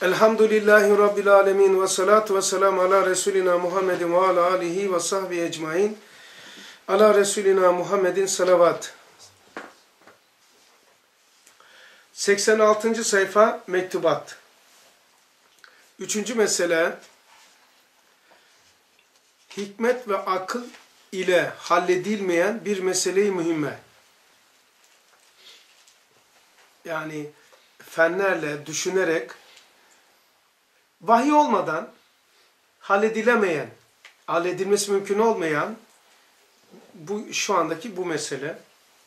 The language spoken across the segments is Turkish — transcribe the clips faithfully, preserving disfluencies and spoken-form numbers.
Elhamdülillahi Rabbil alemin ve salatu ve selamu ala Resulina Muhammedin ve ala alihi ve sahbihi ecmain. Ala Resulina Muhammedin salavat. seksen altıncı sayfa mektubat. Üçüncü mesele, hikmet ve akıl ile halledilmeyen bir mesele-i mühimme. Yani fenlerle düşünerek, vahiy olmadan halledilemeyen, halledilmesi mümkün olmayan bu şu andaki bu mesele.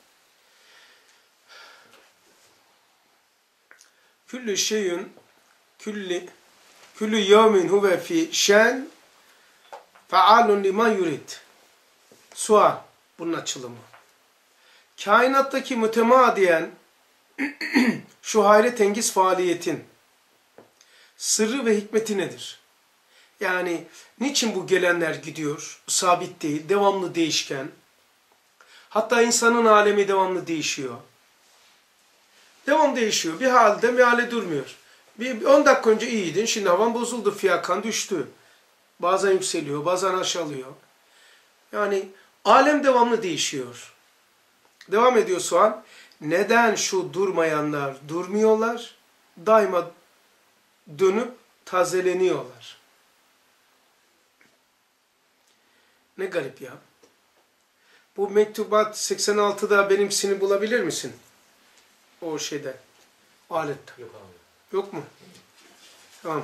Küllü şeyün külli küllü yevmin huve fi şen fealun liman yurid. Sual, bunun açılımı. Kainattaki mütemadiyen şu hayretengiz faaliyetin sırrı ve hikmeti nedir? Yani niçin bu gelenler gidiyor? Sabit değil, devamlı değişken. Hatta insanın alemi devamlı değişiyor. Devam değişiyor. Bir halde bir hale durmuyor. Bir on dakika önce iyiydin, şimdi havan bozuldu, fiyakan düştü. Bazen yükseliyor, bazen aşağılıyor. Yani alem devamlı değişiyor. Devam ediyor sual. Neden şu durmayanlar durmuyorlar? Daima dönüp tazeleniyorlar. Ne garip ya. Bu mektubat seksen altıda benimkisini bulabilir misin? O şeyde. Alette. Yok abi. Yok mu? Tamam.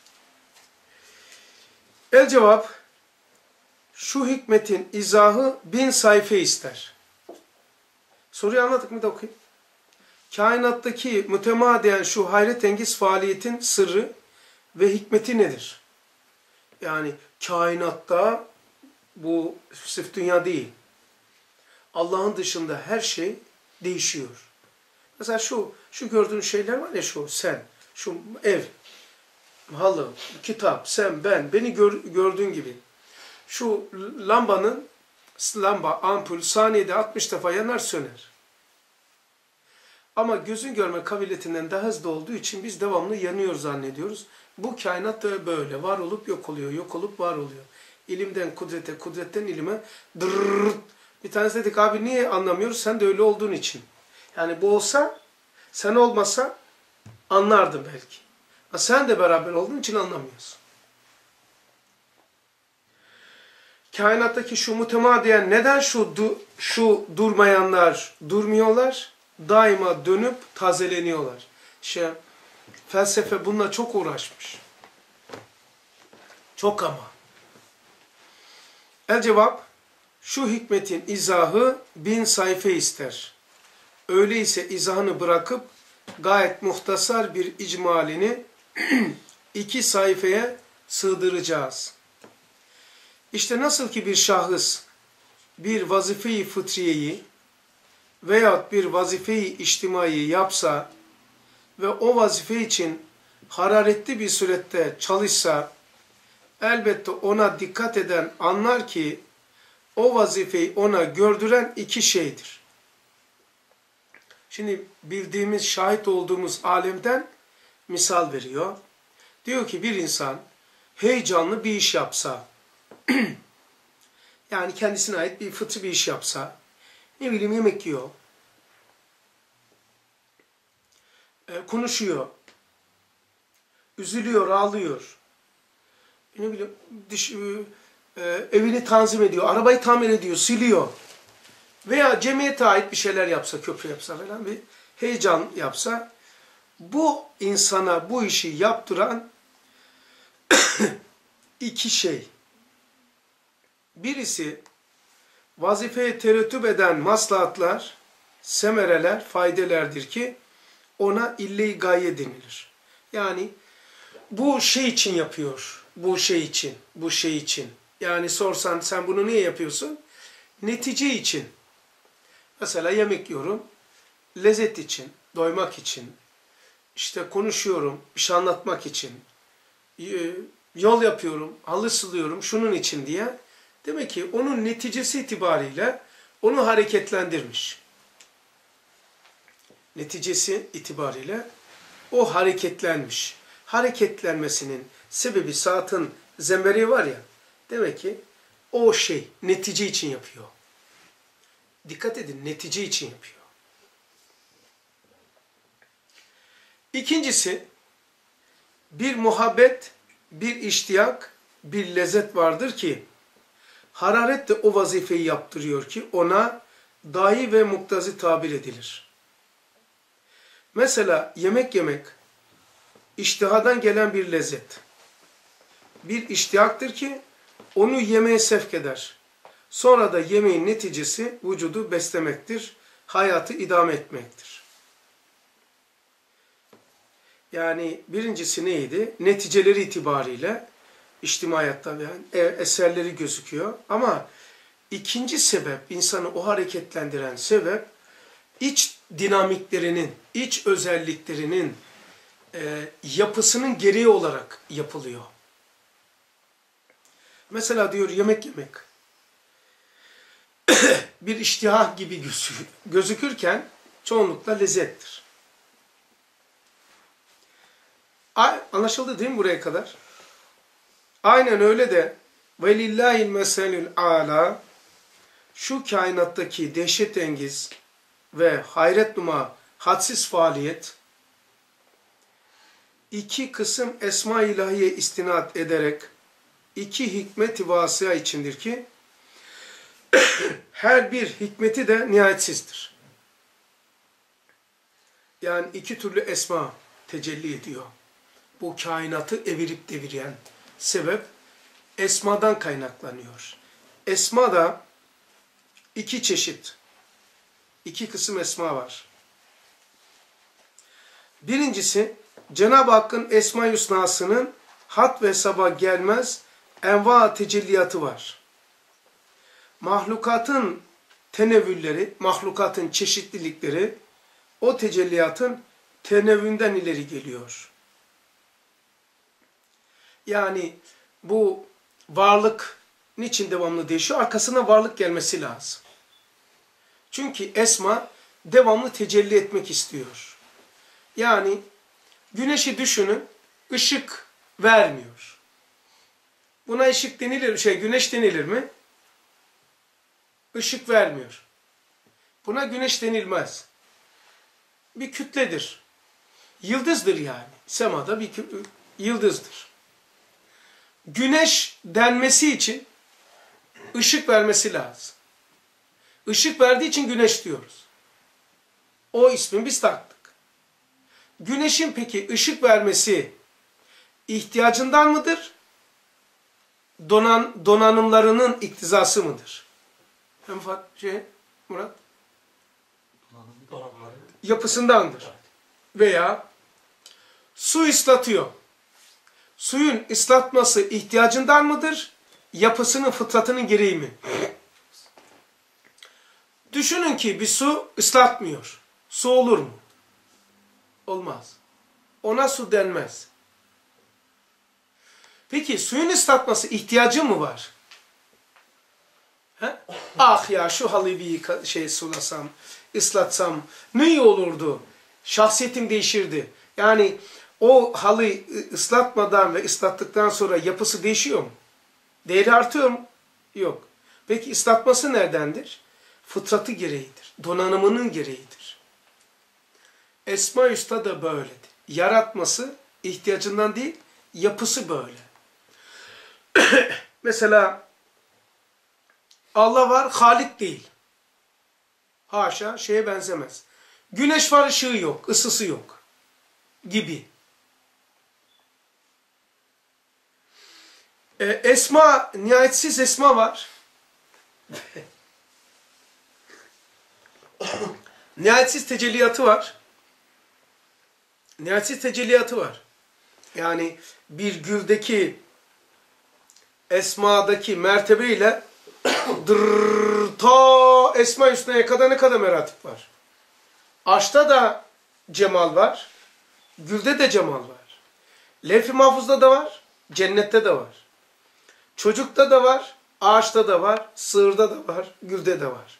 El cevap, şu hikmetin izahı bin sayfa ister. Soruyu anladık mı da okuyayım. Kainattaki mütemadiyen şu hayretengiz faaliyetin sırrı ve hikmeti nedir? Yani kainatta, bu sırf dünya değil, Allah'ın dışında her şey değişiyor. Mesela şu, şu gördüğün şeyler var ya, şu sen, şu ev, halı, kitap, sen, ben, beni gör, gördüğün gibi. Şu lambanın, lamba, ampul saniyede altmış defa yanar söner. Ama gözün görme kabiliyetinden daha hızlı olduğu için biz devamlı yanıyor zannediyoruz. Bu kainat da böyle. Var olup yok oluyor. Yok olup var oluyor. İlimden kudrete, kudretten ilime dırrrr. Bir tanesi dedik, abi niye anlamıyoruz? Sen de öyle olduğun için. Yani bu olsa, sen olmasa anlardın belki. Ama sen de beraber olduğun için anlamıyorsun. Kainattaki şu mütemadiyen neden şu, du, şu durmayanlar durmuyorlar? Daima dönüp tazeleniyorlar. İşte felsefe bununla çok uğraşmış. Çok ama. El cevap, şu hikmetin izahı bin sayfa ister. Öyleyse izahını bırakıp gayet muhtasar bir icmalini iki sayfaya sığdıracağız. İşte nasıl ki bir şahıs bir vazife-i fıtriyeyi veyahut bir vazife-i içtimai yapsa ve o vazife için hararetli bir surette çalışsa, elbette ona dikkat eden anlar ki o vazifeyi ona gördüren iki şeydir. Şimdi bildiğimiz, şahit olduğumuz alemden misal veriyor. Diyor ki bir insan heyecanlı bir iş yapsa, yani kendisine ait bir fıtri bir iş yapsa, ne bileyim yemek yiyor, e, konuşuyor, üzülüyor, ağlıyor, ne bileyim diş, e, evini tanzim ediyor, arabayı tamir ediyor, siliyor veya cemiyete ait bir şeyler yapsa, köprü yapsa falan, bir heyecan yapsa, bu insana bu işi yaptıran iki şey. Birisi vazifeye terettüp eden maslahatlar, semereler, faydelerdir ki ona ille-i gaye denilir. Yani bu şey için yapıyor, bu şey için, bu şey için. Yani sorsan sen bunu niye yapıyorsun? Netice için. Mesela yemek yiyorum, lezzet için, doymak için. İşte konuşuyorum, bir şey anlatmak için. Yol yapıyorum, halı sılıyorum, şunun için diye. Demek ki onun neticesi itibariyle onu hareketlendirmiş. Neticesi itibariyle o hareketlenmiş. hareketlenmesinin sebebi saatin zembereği var ya, demek ki o şey netice için yapıyor. Dikkat edin, netice için yapıyor. İkincisi, bir muhabbet, bir iştiyak, bir lezzet vardır ki hararet de o vazifeyi yaptırıyor ki ona dahi ve muktazi tabir edilir. Mesela yemek yemek iştihadan gelen bir lezzet. Bir iştiyaktır ki onu yemeğe sevk eder. Sonra da yemeğin neticesi vücudu beslemektir, hayatı idame etmektir. Yani birincisi neydi? Neticeleri itibariyle içtimaiyatta yani eserleri gözüküyor. Ama ikinci sebep, insanı o hareketlendiren sebep, iç dinamiklerinin, iç özelliklerinin e, yapısının gereği olarak yapılıyor. Mesela diyor yemek yemek bir iştihah gibi gözükürken çoğunlukla lezzettir. Anlaşıldı değil mi buraya kadar? Aynen öyle de velillahil meselül âlâ, şu kainattaki dehşetengiz ve hayret numa hadsiz faaliyet iki kısım esma ilahiye istinad ederek iki hikmet-i vasıa içindir ki her bir hikmeti de nihayetsizdir. Yani iki türlü esma tecelli ediyor. Bu kainatı evirip deviren sebep esmadan kaynaklanıyor. Esma da iki çeşit, iki kısım esma var. Birincisi, Cenab-ı Hakk'ın Esma-i Hüsna'sının had ve hesaba gelmez enva tecelliyatı var. Mahlukatın tenevvülleri, mahlukatın çeşitlilikleri o tecelliyatın tenevvünden ileri geliyor. Yani bu varlık niçin devamlı değişiyor? Arkasına varlık gelmesi lazım. Çünkü esma devamlı tecelli etmek istiyor. Yani güneşi düşünün, ışık vermiyor. Buna ışık denilir, şey güneş denilir mi? Işık vermiyor. Buna güneş denilmez. Bir kütledir. Yıldızdır yani. Semada bir yıldızdır. Güneş denmesi için ışık vermesi lazım. Işık verdiği için güneş diyoruz. O ismi biz taktık. Güneşin peki ışık vermesi ihtiyacından mıdır? Donan, donanımlarının iktizası mıdır? Hem şey, Murat? Yapısındandır. Veya su ıslatıyor. Suyun ıslatması ihtiyacından mıdır? Yapısının, fıtratının gereği mi? Düşünün ki bir su ıslatmıyor. Su olur mu? Olmaz. Ona su denmez. Peki suyun ıslatması ihtiyacı mı var? He? Ah ya şu halıyı bir şey sulasam, ıslatsam ne iyi olurdu. Şahsiyetim değişirdi. Yani o halıyı ıslatmadan ve ıslattıktan sonra yapısı değişiyor mu? Değeri artıyor mu? Yok. Peki ıslatması neredendir? Fıtratı gereğidir. Donanımının gereğidir. Esma-i Hüsna da böyledir. Yaratması ihtiyacından değil, yapısı böyle. Mesela Allah var, Halik değil. Haşa, şeye benzemez. Güneş var, ışığı yok, ısısı yok gibi. Ee, esma, nihayetsiz esma var. Nihayetsiz tecelliyatı var. Nihayetsiz tecelliyatı var. Yani bir güldeki esmadaki mertebeyle dırrrr, ta Esma-i Hüsna'ya kadar ne kadar meratip var. Aşkta da cemal var. Gülde de cemal var. Levh-i Mahfuz'da da var. Cennette de var. Çocukta da var. Ağaçta da var. Sığırda da var. Gülde de var.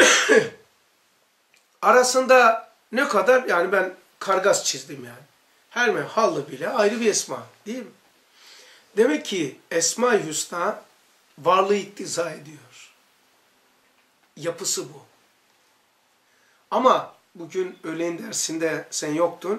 Arasında ne kadar? Yani ben kargas çizdim yani. Her mehallı bile ayrı bir esma, değil mi? Demek ki Esma-i Hüsna varlığı iktiza ediyor. Yapısı bu. Ama bugün öğleyin dersinde sen yoktun.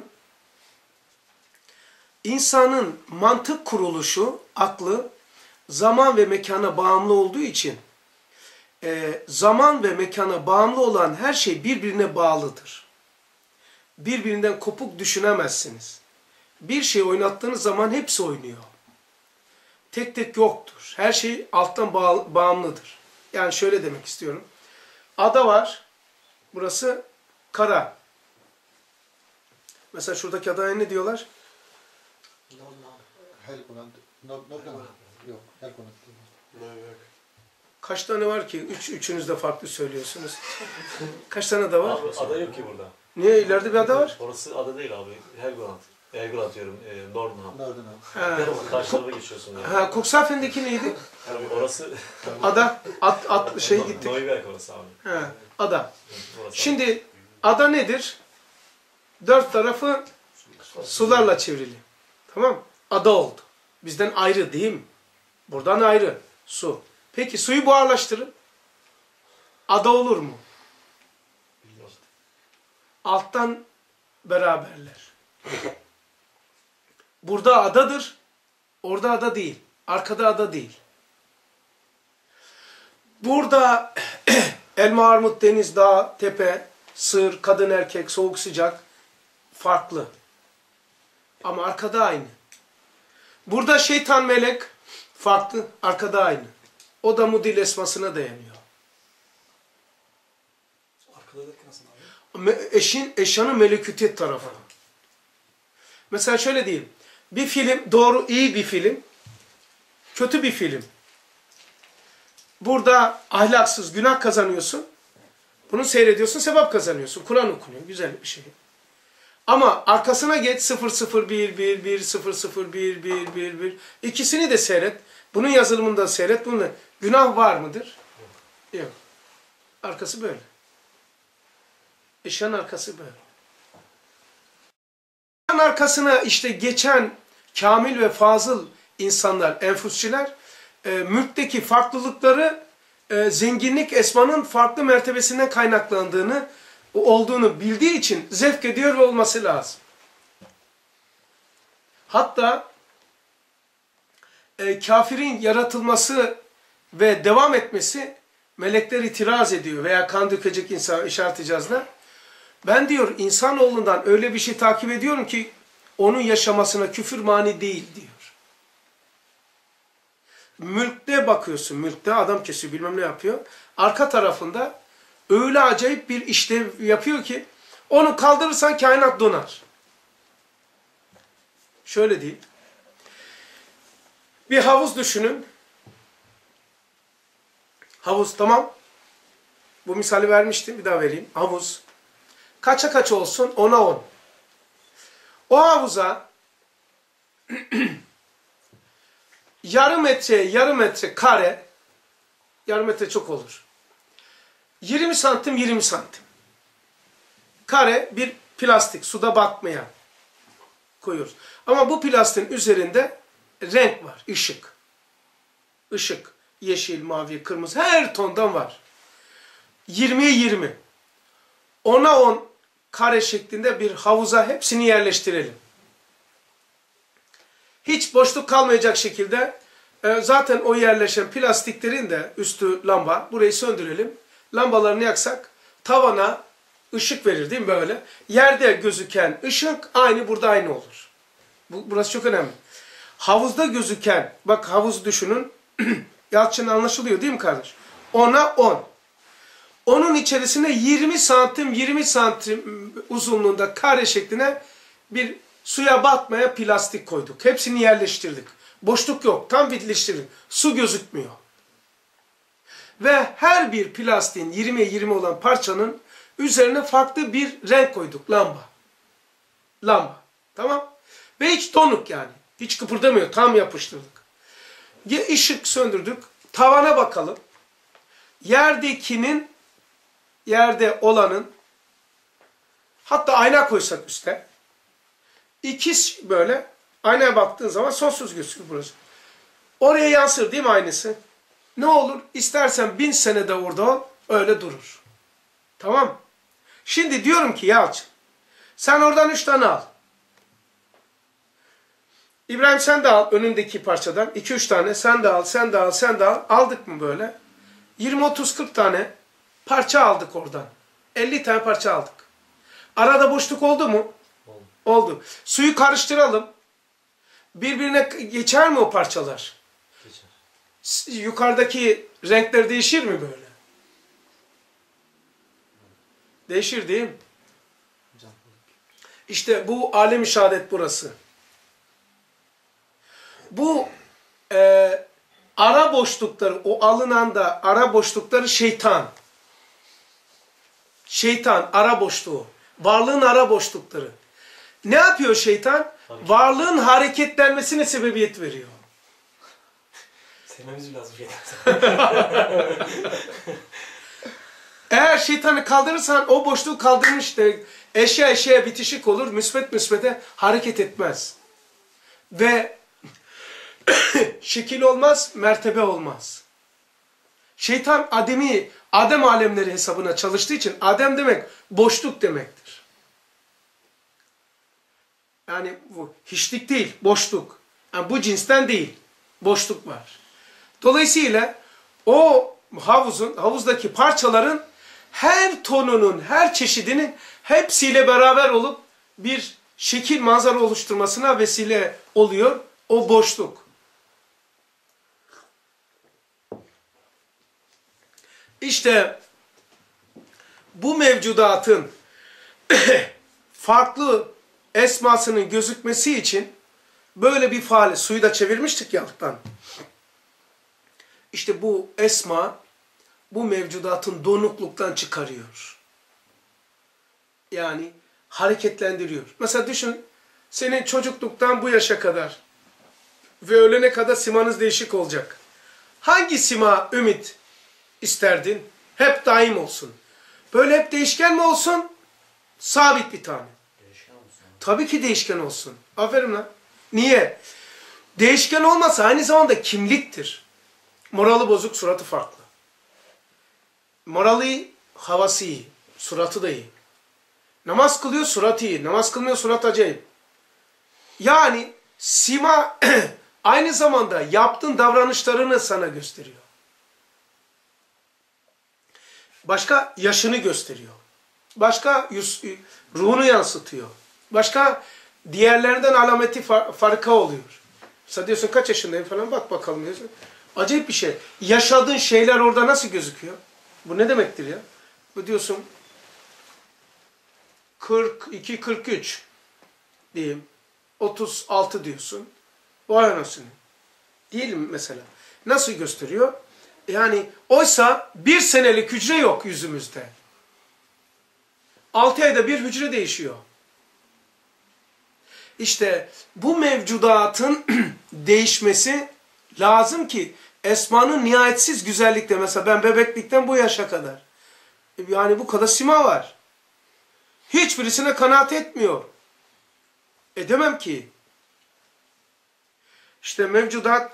İnsanın mantık kuruluşu, aklı zaman ve mekana bağımlı olduğu için e, zaman ve mekana bağımlı olan her şey birbirine bağlıdır. Birbirinden kopuk düşünemezsiniz. Bir şey oynattığınız zaman hepsi oynuyor. Tek tek yoktur. Her şey alttan bağ bağımlıdır. Yani şöyle demek istiyorum. Ada var. Burası kara. Mesela şuradaki adaya ne diyorlar? Kaç tane var ki? Üç, üçünüz de farklı söylüyorsunuz. Kaç tane ada var? Abi ada yok ki burada. Niye? İleride bir ada var. Orası ada değil abi. Helgoland. Helgoland diyorum. E, Nordenham. Nordenham. Ha. Karşı tarafa geçiyorsun yani. Ha, Cuxhaven'deki neydi? Abi orası... Ada. At, at şey gittik. Neuwerk orası abi. Ha, ada. Orası Şimdi ada nedir? Dört tarafı sularla çevrili. Tamam. Ada oldu. Bizden ayrı değil mi? Buradan ayrı. Su. Peki suyu buharlaştırın. Ada olur mu? Alttan beraberler. Burada adadır. Orada ada değil. Arkada ada değil. Burada elma, armut, deniz, dağ, tepe, sığır, kadın, erkek, soğuk, sıcak farklı. Ama arkada aynı. Burada şeytan, melek farklı. Arkada aynı. O da mudil esmasına dayanıyor. Arkadaki nasıl abi? Eşin, eşyanın melekütiyet tarafı. Mesela şöyle diyeyim. Bir film, doğru iyi bir film, kötü bir film. Burada ahlaksız, günah kazanıyorsun. Bunu seyrediyorsun, sevap kazanıyorsun. Kur'an okunuyor, güzel bir şey. Ama arkasına geç sıfır sıfır bir bir bir sıfır sıfır bir bir bir bir. İkisini de seyret. Bunun yazılımını da seyret. Bunun günah var mıdır? Yok. Arkası böyle. Eşyanın arkası böyle. Eşyanın arkasına işte geçen kamil ve fazıl insanlar, enfüsçiler, e, mülkteki farklılıkları e, zenginlik esmanın farklı mertebesinden kaynaklandığını, olduğunu bildiği için zevk ediyor ve olması lazım. Hatta e, kafirin yaratılması ve devam etmesi melekler itiraz ediyor veya kan dökecek insan işaret icazına. Ben diyor insanoğlundan öyle bir şey takip ediyorum ki onun yaşamasına küfür mani değil diyor. Mülkte bakıyorsun, mülkte adam kesiyor bilmem ne yapıyor. Arka tarafında öyle acayip bir işlev yapıyor ki onu kaldırırsan kainat donar. Şöyle değil. Bir havuz düşünün. Havuz tamam. Bu misali vermiştim bir daha vereyim. Havuz. Kaça kaç olsun? Ona on. O havuza yarım metre, yarım metre kare, yarım metre çok olur. yirmi santim, yirmi santim. Kare bir plastik, suda batmayan koyuyoruz. Ama bu plastiğin üzerinde renk var, ışık. Işık, yeşil, mavi, kırmızı, her tondan var. yirmiye yirmi. ona on kare şeklinde bir havuza hepsini yerleştirelim. Hiç boşluk kalmayacak şekilde e, zaten o yerleşen plastiklerin de üstü lamba. Burayı söndürelim. Lambalarını yaksak tavana ışık verir değil mi böyle? Yerde gözüken ışık aynı burada aynı olur. Bu, burası çok önemli. Havuzda gözüken, bak havuzu düşünün. Yalçın anlaşılıyor değil mi kardeş? ona on. Onun içerisine yirmi santim, yirmi santim uzunluğunda kare şekline bir suya batmaya plastik koyduk. Hepsini yerleştirdik. Boşluk yok. Tam birleştirdik. Su gözükmüyor. Ve her bir plastiğin yirmiye yirmi olan parçanın üzerine farklı bir renk koyduk. Lamba. Lamba. Tamam. Ve hiç donuk yani. Hiç kıpırdamıyor. Tam yapıştırdık. Işık söndürdük. Tavana bakalım. Yerdekinin, yerde olanın, hatta ayna koysak üstte, İkiz böyle aynaya baktığın zaman sonsuz gözükür burası. Oraya yansır değil mi aynısı? Ne olur? İstersen bin senede orada ol, öyle durur. Tamam. Şimdi diyorum ki Yalçın, sen oradan üç tane al. İbrahim sen de al önündeki parçadan. iki üç tane sen de al, sen de al, sen de al. Aldık mı böyle? yirmi otuz kırk tane parça aldık oradan. elli tane parça aldık. Arada boşluk oldu mu? Oldu. Oldu. Suyu karıştıralım. Birbirine geçer mi o parçalar? Geçer. Yukarıdaki renkler değişir mi böyle? Değişir değil mi? İşte bu alem-i şehadet burası. Bu e, ara boşlukları, o alınan da ara boşlukları şeytan. Şeytan, ara boşluğu. Varlığın ara boşlukları. Ne yapıyor şeytan? Hareket. Varlığın hareketlenmesine sebebiyet veriyor. Sevmemiz lazım şeytan. Eğer şeytanı kaldırırsan o boşluğu kaldırmış de eşya eşyaya bitişik olur, müsbet müsbete hareket etmez. Ve şekil olmaz, mertebe olmaz. Şeytan Adem'i, Adem alemleri hesabına çalıştığı için Adem demek boşluk demektir. Yani bu hiçlik değil, boşluk. Yani bu cinsten değil, boşluk var. Dolayısıyla o havuzun, havuzdaki parçaların her tonunun, her çeşidinin hepsiyle beraber olup bir şekil, manzara oluşturmasına vesile oluyor o boşluk. İşte bu mevcudatın farklı esmasının gözükmesi için böyle bir faal, suyu da çevirmiştik ya alttan. İşte bu esma, bu mevcudatın donukluktan çıkarıyor. Yani hareketlendiriyor. Mesela düşün, senin çocukluktan bu yaşa kadar ve ölene kadar simanız değişik olacak. Hangi sima ümit isterdin? Hep daim olsun. Böyle hep değişken mi olsun? Sabit bir tane. Değişken olsun. Tabii ki değişken olsun. Aferin lan. Niye? Değişken olmasa aynı zamanda kimliktir. Moralı bozuk, suratı farklı. Moralı iyi, havası iyi. Suratı da iyi. Namaz kılıyor, suratı iyi. Namaz kılmıyor, surat acayip. Yani sima aynı zamanda yaptığın davranışlarını sana gösteriyor. Başka yaşını gösteriyor. Başka ruhunu yansıtıyor. Başka diğerlerinden alameti far farka oluyor. Mesela diyorsun kaç yaşındayım falan, bak bakalım diyorsun. Acayip bir şey. Yaşadığın şeyler orada nasıl gözüküyor? Bu ne demektir ya? Bu diyorsun kırk iki kırk üç diyeyim. otuz altı diyorsun. Vay anasını. Diyelim mesela. Nasıl gösteriyor? Yani oysa bir senelik hücre yok yüzümüzde. altı ayda bir hücre değişiyor. İşte bu mevcudatın değişmesi lazım ki esmanın nihayetsiz güzellikte, mesela ben bebeklikten bu yaşa kadar. Yani bu kadar sima var. Hiçbirisine kanaat etmiyor. Edemem ki. İşte mevcudat,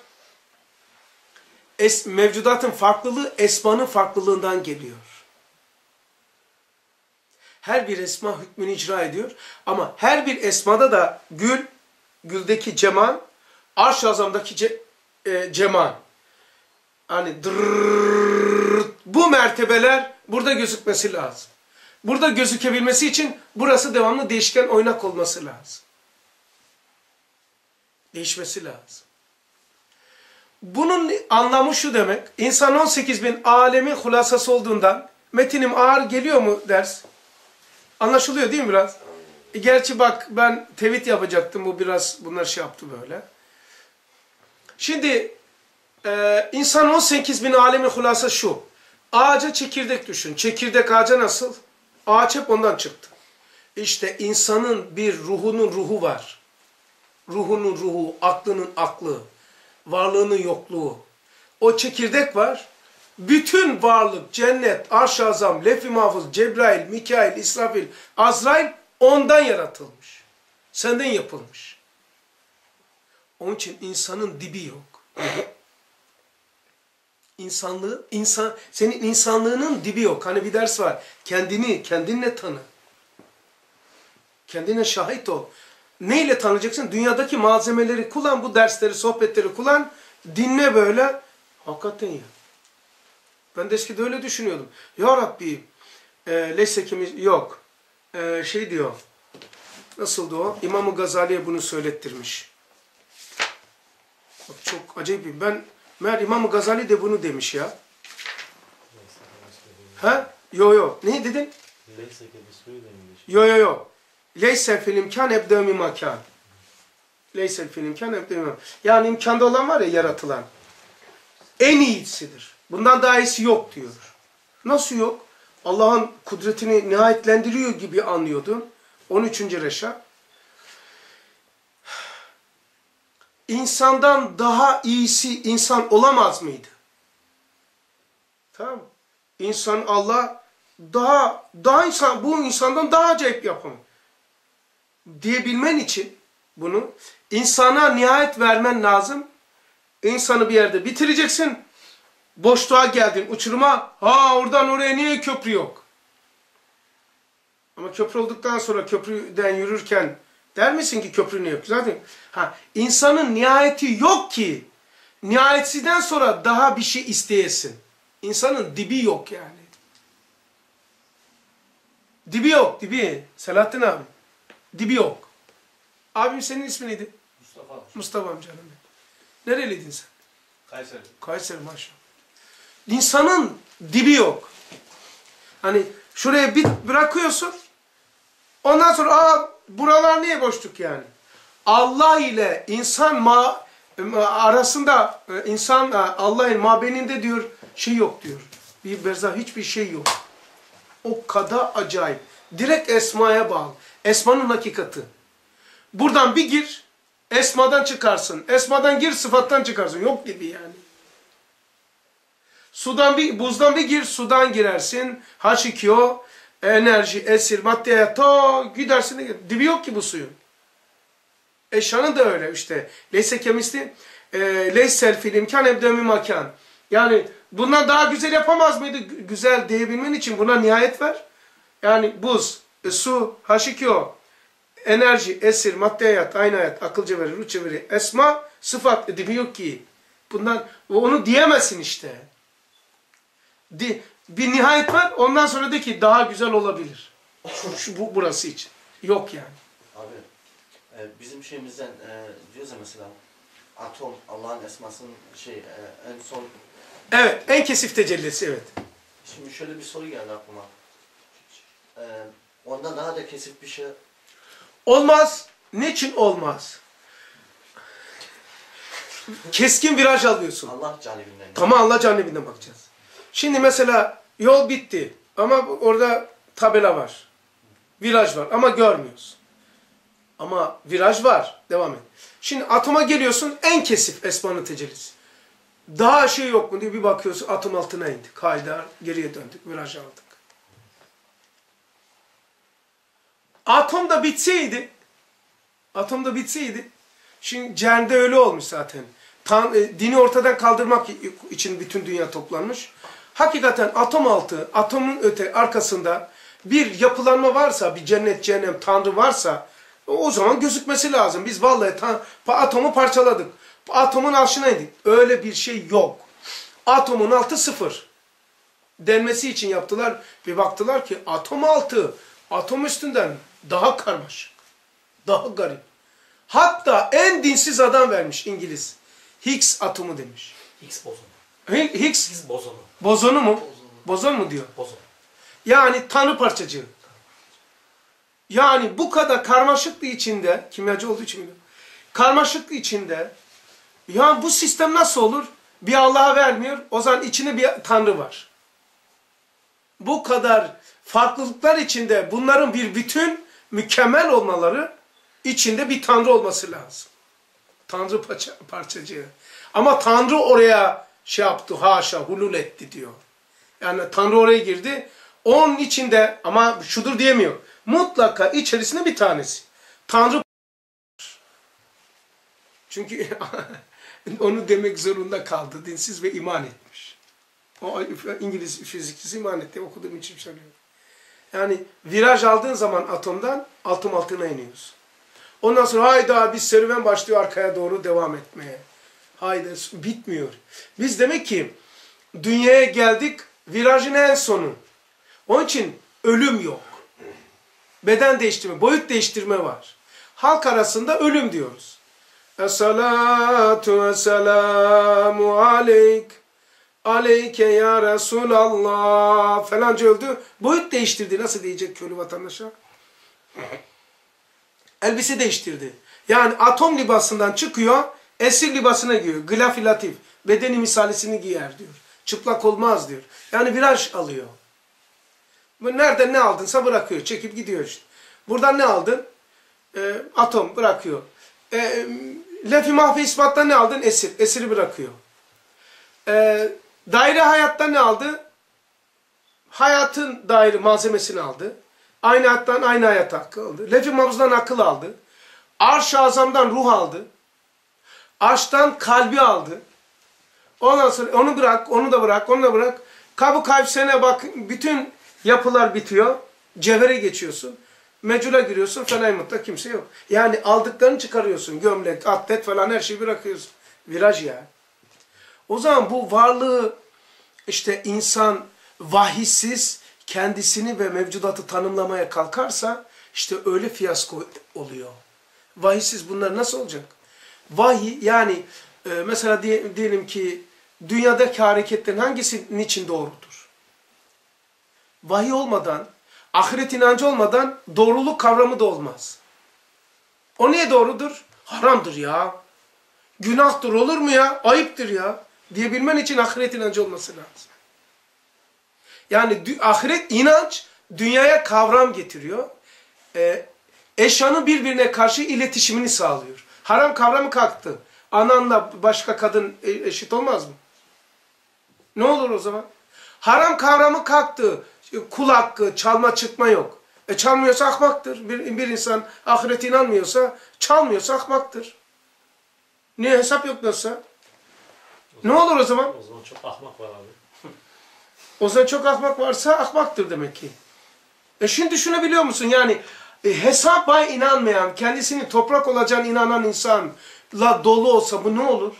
es, mevcudatın farklılığı esmanın farklılığından geliyor. Her bir esma hükmünü icra ediyor. Ama her bir esmada da gül, güldeki cemal, arş-ı azamdaki ce, e, cemal. Hani dırrrr, bu mertebeler burada gözükmesi lazım. Burada gözükebilmesi için burası devamlı değişken, oynak olması lazım. Değişmesi lazım. Bunun anlamı şu demek, insan on sekiz bin alemin hulasası olduğundan, metinim ağır geliyor mu ders? Anlaşılıyor değil mi biraz? E, gerçi bak ben tevhid yapacaktım, bu biraz bunlar şey yaptı böyle. Şimdi e, insan on sekiz bin alemin hulası şu, ağaca çekirdek düşün, çekirdek ağaca nasıl? Ağaç hep ondan çıktı. İşte insanın bir ruhunun ruhu var. Ruhunun ruhu, aklının aklı, varlığının yokluğu. O çekirdek var. Bütün varlık, cennet, arş-ı azam, lef-i mahfuz, Cebrail, Mikail, İsrafil, Azrail ondan yaratılmış. Senden yapılmış. Onun için insanın dibi yok. İnsanlığı, insan, senin insanlığının dibi yok. Hani bir ders var. Kendini, kendinle tanı. Kendine şahit ol. Neyle tanıyacaksın? Dünyadaki malzemeleri kullan, bu dersleri, sohbetleri kullan. Dinle böyle. Hakikaten ya. Ben de eskide öyle düşünüyordum. Ya Rabbi, e, leyse kimi yok. E, şey diyor. Nasıldı o? İmam-ı Gazali'ye bunu söylettirmiş. Bak çok acayip bir. Ben meğer İmam-ı Gazali de bunu demiş ya. Ha? Yo yo. Ne dedin? Yo yo yo. Leysel fil imkan ebde'u mimma kân. Leysel fil imkan ebde'u mimma. Yani imkanda olan var ya, yaratılan. En iyisidir. Bundan daha iyisi yok diyor. Nasıl yok? Allah'ın kudretini nihayetlendiriyor gibi anlıyordun. on üçüncü reşa. İnsandan daha iyisi insan olamaz mıydı? Tamam mı? İnsan, Allah daha daha insan, bu insandan daha acayip yapımı diyebilmen için bunu insana nihayet vermen lazım. İnsanı bir yerde bitireceksin. Boşluğa geldin, uçuruma. Ha, oradan oraya niye köprü yok? Ama köprü olduktan sonra, köprüden yürürken der misin ki köprü ne yok? Zaten ha, insanın nihayeti yok ki nihayetsizden sonra daha bir şey isteyesin. İnsanın dibi yok yani. Dibi yok, dibi. Selahattin abi. Dibi yok. Abim senin ismin neydi? Mustafa. Mustafa amcanım. Nereliydin sen? Kayseri. Kayseri maşallah. İnsanın dibi yok. Hani şuraya bir bırakıyorsun. Ondan sonra aa, buralar niye boşluk yani? Allah ile insan ma arasında, insan Allah'ın mabeninde diyor şey yok diyor. Bir berzah, hiçbir şey yok. O kadar acayip. Direkt esmaya bağlı. Esmanın hakikati. Buradan bir gir, esmadan çıkarsın. Esmadan gir, sıfattan çıkarsın. Yok gibi yani. Sudan bir, buzdan bir gir, sudan girersin. H iki O, enerji, esir, maddeye ta gidersin. Dibi yok ki bu suyun. Eşyanın da öyle işte. Leyse kemisli, leysel fil imkan ebde'u mimma kân. Yani bundan daha güzel yapamaz mıydı? Güzel diyebilmen için buna nihayet ver. Yani buz, e, su, H iki O, enerji, esir, madde hayat, aynı hayat, akılca verir, ruhça verir, esma, sıfat, e, dibi yok ki. Bundan, onu diyemezsin işte. Di, bir nihayet var, ondan sonra de ki daha güzel olabilir. Şu, şu bu, burası için. Yok yani. Abi, e, bizim şeyimizden e, diyoruz ya mesela, atom, Allah'ın esmasının şey, e, en son... Evet, en kesif tecellisi, evet. Şimdi şöyle bir soru geldi aklıma. E, ondan daha da kesif bir şey... Olmaz. Niçin olmaz? Keskin viraj alıyorsun. Allah canibinden. Tamam, Allah canibinden bakacağız. Şimdi mesela yol bitti ama orada tabela var. Viraj var ama görmüyorsun. Ama viraj var. Devam et. Şimdi atoma geliyorsun, en kesif esmanın tecellisi. Daha şey yok mu diye bir bakıyorsun, atom altına indik. Haydar, geriye döndük, viraj aldık. Atom da bitseydi, atom da bitseydi, şimdi cehennemde öyle olmuş zaten. Tan, e, dini ortadan kaldırmak için bütün dünya toplanmış. Hakikaten atom altı, atomun öte arkasında bir yapılanma varsa, bir cennet, cehennem, tanrı varsa, o zaman gözükmesi lazım. Biz vallahi ta, atomu parçaladık. Atomun altına indik. Öyle bir şey yok. Atomun altı sıfır. Denmesi için yaptılar. Bir baktılar ki atom altı, atom üstünden daha karmaşık. Daha garip. Hatta en dinsiz adam vermiş İngiliz. Higgs atomu demiş. Higgs bozonu. Higgs, Higgs bozonu. bozonu mu? Bozonu. Bozon mu diyor? Bozon. Yani tanrı parçacığı. Yani bu kadar karmaşıklığı içinde, kimyacı olduğu için biliyorum. Karmaşıklığı içinde, ya bu sistem nasıl olur? Bir Allah'a vermiyor, o zaman içinde bir tanrı var. Bu kadar farklılıklar içinde bunların bir bütün, mükemmel olmaları içinde bir tanrı olması lazım. Tanrı parça, parçacığı. Ama tanrı oraya şey yaptı, haşa, hulul etti diyor. Yani tanrı oraya girdi. Onun içinde ama şudur diyemiyor. Mutlaka içerisinde bir tanesi. Tanrı Çünkü onu demek zorunda kaldı. Dinsiz ve iman etmiş. O İngiliz fizikçisi iman etti. Okuduğum için söylüyorum. Yani viraj aldığın zaman atomdan altın altına iniyorsun. Ondan sonra hayda bir serüven başlıyor arkaya doğru devam etmeye. Hayda bitmiyor. Biz demek ki dünyaya geldik virajın en sonu. Onun için ölüm yok. Beden değiştirme, boyut değiştirme var. Halk arasında ölüm diyoruz. Es-salatu ve-selamu aleyk. Aleyke ya Resulallah. Falanca öldü. Boyut değiştirdi. Nasıl diyecek köylü vatandaşa? Elbise değiştirdi. Yani atom libasından çıkıyor, esir libasına giyiyor. Glafilatif. Bedeni misalisini giyer diyor. Çıplak olmaz diyor. Yani viraj alıyor. Nereden ne aldınsa bırakıyor. Çekip gidiyor işte. Buradan ne aldın? E, atom bırakıyor. E, Lef-i mahfi ispattan ne aldın? Esir. Esiri bırakıyor. E, daire hayatta ne aldı? Hayatın daire malzemesini aldı. Aynı hayattan aynı hayat hakkı aldı. Lef-i mahfuzdan akıl aldı. Arş-ı azamdan ruh aldı. Arştan kalbi aldı. Ondan sonra onu bırak, onu da bırak, onu da bırak. Kabı kayfsene bak, bütün yapılar bitiyor. Cevhere geçiyorsun. Mecula giriyorsun falan mutta kimse yok. Yani aldıklarını çıkarıyorsun. Gömlek, atlet falan her şeyi bırakıyorsun. Viraj ya. O zaman bu varlığı işte insan vahisiz kendisini ve mevcudatı tanımlamaya kalkarsa işte öyle fiyasko oluyor. Vahisiz bunlar nasıl olacak? Vahiy yani e, mesela diye, diyelim ki dünyadaki hareketlerin hangisi niçin doğrudur? Vahiy olmadan, ahiret inancı olmadan doğruluk kavramı da olmaz. O niye doğrudur? Haramdır ya. Günahtır olur mu ya? Ayıptır ya. Diyebilmen için ahiret inancı olması lazım. Yani ahiret inanç dünyaya kavram getiriyor. Ee, eşyanın birbirine karşı iletişimini sağlıyor. Haram kavramı kalktı. Ananla başka kadın eşit olmaz mı? Ne olur o zaman? Haram kavramı kalktı. Kul hakkı, çalma çıkma yok. E çalmıyorsa ahmaktır. Bir, bir insan ahirete inanmıyorsa, çalmıyorsa ahmaktır. Niye hesap yok nasılsa? Ne olur o zaman? O zaman çok ahmak var abi. O zaman çok ahmak varsa ahmaktır demek ki. E şimdi düşünebiliyor musun? Yani e, hesaba inanmayan, kendisinin toprak olacağına inanan insanla dolu olsa bu ne olur?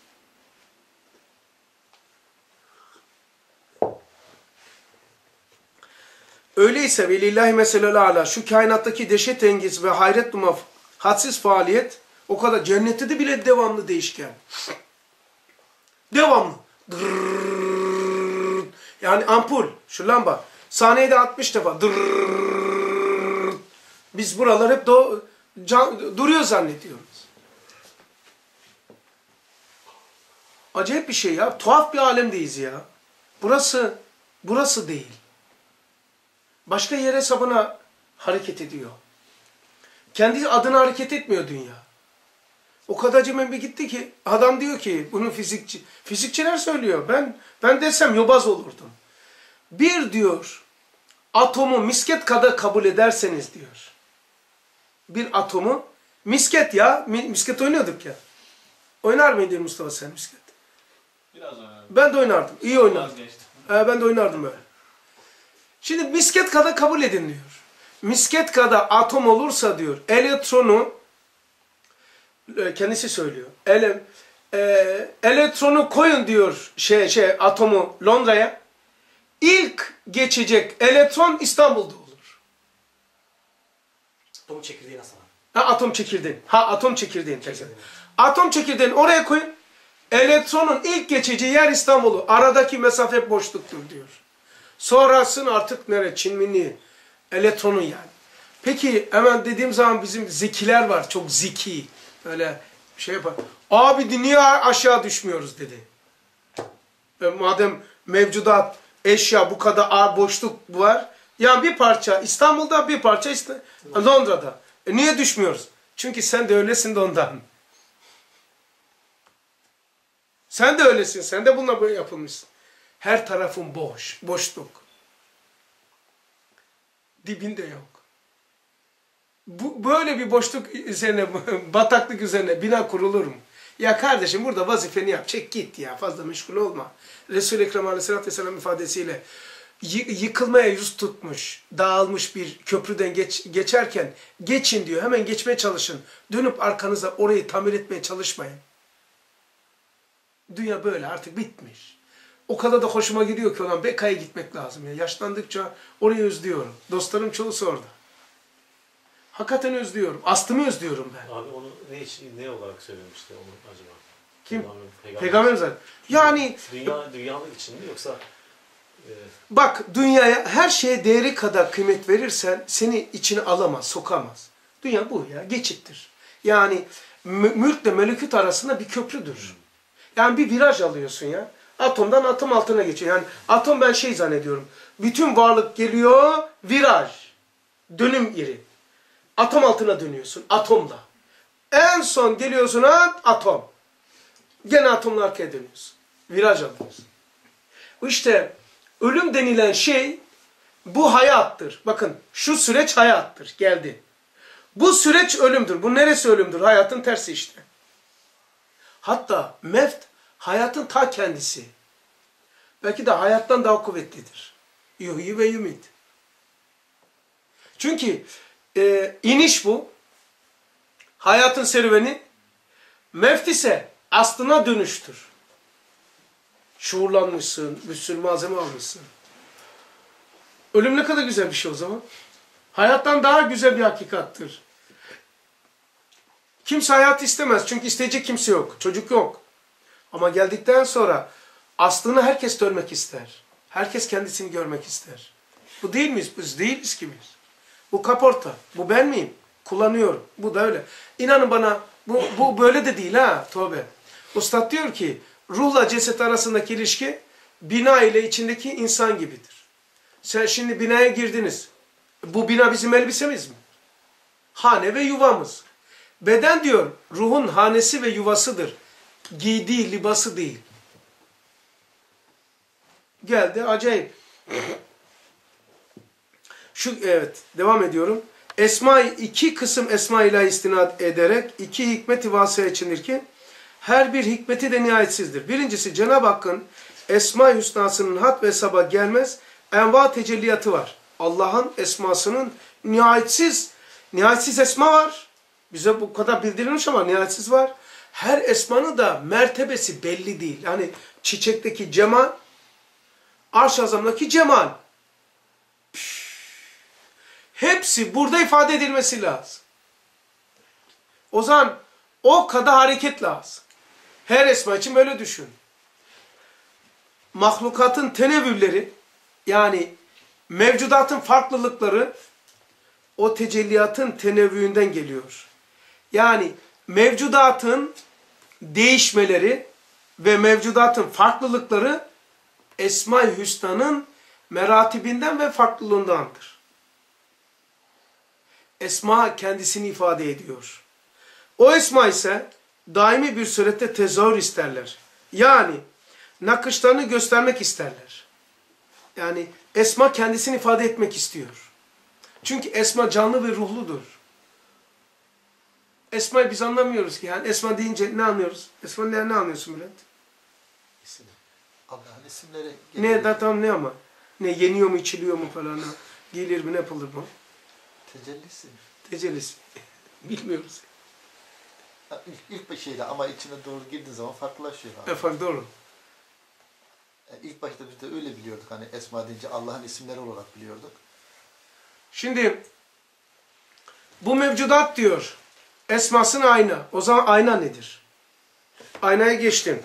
Öyleyse velillahi meselel ala şu kainattaki dehşetengiz ve hayret duma hadsiz faaliyet o kadar cennette de bile devamlı değişken. Devamlı. Dırrrr. Yani ampul, şu lamba saniyede altmış defa. Dırrrr. Biz buralar hep do can, duruyor zannediyoruz. Acayip bir şey ya. Tuhaf bir alemdeyiz ya. Burası, burası değil. Başka yer hesabına hareket ediyor. Kendi adına hareket etmiyor dünya. O kadar cimem bir gitti ki adam diyor ki bunu fizikçi fizikçiler söylüyor. Ben ben desem yobaz olurdum. Bir diyor atomu misket kadar kabul ederseniz diyor. Bir atomu misket ya misket oynuyorduk ya. Oynar mıydın Mustafa sen misket? Biraz oynardım. Ben de oynardım. İyi oynardım. Ee, ben de oynardım böyle. Şimdi misket kadar kabul edin diyor. Misket kadar atom olursa diyor elektronu kendisi söylüyor. Ele, e, elektronu koyun diyor şey şey atomu Londra'ya. İlk geçecek elektron İstanbul'da olur. Atom çekirdeği nasıl? Ha atom çekirdeğin. Ha atom çekirdeğin. Çekirdeğin. Atom çekirdeğini oraya koyun. Elektronun ilk geçeceği yer İstanbul'u. Aradaki mesafe boşluktur diyor. Sonrasını artık nere? Çin mini elektronun yani. Peki hemen dediğim zaman bizim zekiler var. Çok zeki. Öyle şey yapar. Abi niye aşağı düşmüyoruz dedi. E, madem mevcudat, eşya bu kadar ağır boşluk var. Yani bir parça İstanbul'da bir parça İst Londra'da. E, niye düşmüyoruz? Çünkü sen de öylesin de ondan. Sen de öylesin. Sen de bununla böyle yapılmışsın. Her tarafın boş. Boşluk. Dibinde yok. Bu, böyle bir boşluk üzerine, bataklık üzerine bina kurulur mu? Ya kardeşim burada vazifeni yap, çek git ya, fazla meşgul olma. Resul-i Ekrem Aleyhisselatü Vesselam ifadesiyle yıkılmaya yüz tutmuş, dağılmış bir köprüden geç, geçerken geçin diyor, hemen geçmeye çalışın. Dönüp arkanıza orayı tamir etmeye çalışmayın. Dünya böyle artık bitmiş. O kadar da hoşuma gidiyor ki olan Bekka'ya gitmek lazım. Ya. Yaşlandıkça orayı özlüyorum. Dostlarım çoğusu orada. Hakikaten özlüyorum. Aslımı özlüyorum ben. Abi onu ne, için, ne olarak söylemişti onu acaba? Kim? Peygamber. Peygamber zaten. Yani Dünya, dünyalık için mi yoksa e... bak dünyaya her şeye değeri kadar kıymet verirsen seni içine alamaz, sokamaz. Dünya bu ya, geçittir. Yani mülkle melekut arasında bir köprüdür. Hmm. Yani bir viraj alıyorsun ya. Atomdan atom altına geçiyor. Yani atom ben şey zannediyorum. Bütün varlık geliyor, viraj. Dönüm yeri. Atom altına dönüyorsun, atomda. En son geliyorsun ha, atom. Gene atomla arkaya dönüyorsun. Viraj alıyorsun. İşte ölüm denilen şey bu hayattır. Bakın şu süreç hayattır. Geldi. Bu süreç ölümdür. Bu neresi ölümdür? Hayatın tersi işte. Hatta mevt hayatın ta kendisi. Belki de hayattan daha kuvvetlidir. Yuhyi ve yumit. Çünkü e, iniş bu. Hayatın serüveni. Mevt ise aslına dönüştür. Şuurlanmışsın, bir sürü malzeme almışsın. Ölüm ne kadar güzel bir şey o zaman. Hayattan daha güzel bir hakikattır. Kimse hayat istemez çünkü isteyecek kimse yok. Çocuk yok. Ama geldikten sonra aslını herkes görmek ister. Herkes kendisini görmek ister. Bu değil miyiz? Biz değiliz ki biz. Bu kaporta. Bu ben miyim? Kullanıyorum. Bu da öyle. İnanın bana bu, bu böyle de değil ha. Tövbe. Ustad diyor ki ruhla ceset arasındaki ilişki bina ile içindeki insan gibidir. Sen şimdi binaya girdiniz. Bu bina bizim elbisemiz mi? Hane ve yuvamız. Beden diyor ruhun hanesi ve yuvasıdır. Giydiği libası değil. Geldi acayip. Şu evet devam ediyorum. Esma iki kısım esma ile istinad ederek iki hikmet-i vasıya içindir ki her bir hikmeti de nihayetsizdir. Birincisi Cenab-ı Hakk'ın Esma-i Hüsna'sının had ve hesaba gelmez enva tecelliyatı var. Allah'ın esmasının nihayetsiz, nihayetsiz esma var. Bize bu kadar bildirilmiş ama nihayetsiz var. Her esmanın da mertebesi belli değil. Yani çiçekteki cemal, arş-ı azamdaki cemal. Püf. Hepsi burada ifade edilmesi lazım. O zaman o kadar hareket lazım. Her esma için böyle düşün. Mahlukatın tenevvülleri, yani mevcudatın farklılıkları o tecelliyatın tenevvüğünden geliyor. Yani mevcudatın değişmeleri ve mevcudatın farklılıkları Esma-i Hüsna'nın meratibinden ve farklılığındandır. Esma kendisini ifade ediyor. O esma ise daimi bir surette tezahür isterler. Yani nakışlarını göstermek isterler. Yani esma kendisini ifade etmek istiyor. Çünkü esma canlı ve ruhludur. Esma'yı biz anlamıyoruz ki. Yani esma deyince ne anlıyoruz? Esma ne, ne anlıyorsun Bülent? İsim. Allah'ın isimleri. Ne da tam ne ama? Ne yeniyor mu, içiliyor mu falan? Gelir mi, ne yapılır mı? Tecellisi. Tecellisi. Bilmiyoruz. Ya ilk, ilk bir şeyle ama içine doğru girdiğin zaman farklılaşıyor. Abi. Efendim doğru. Yani ilk başta biz de öyle biliyorduk. Hani esma deyince Allah'ın isimleri olarak biliyorduk. Şimdi bu mevcudat diyor. Esmasın ayna. O zaman ayna nedir? Aynaya geçtim.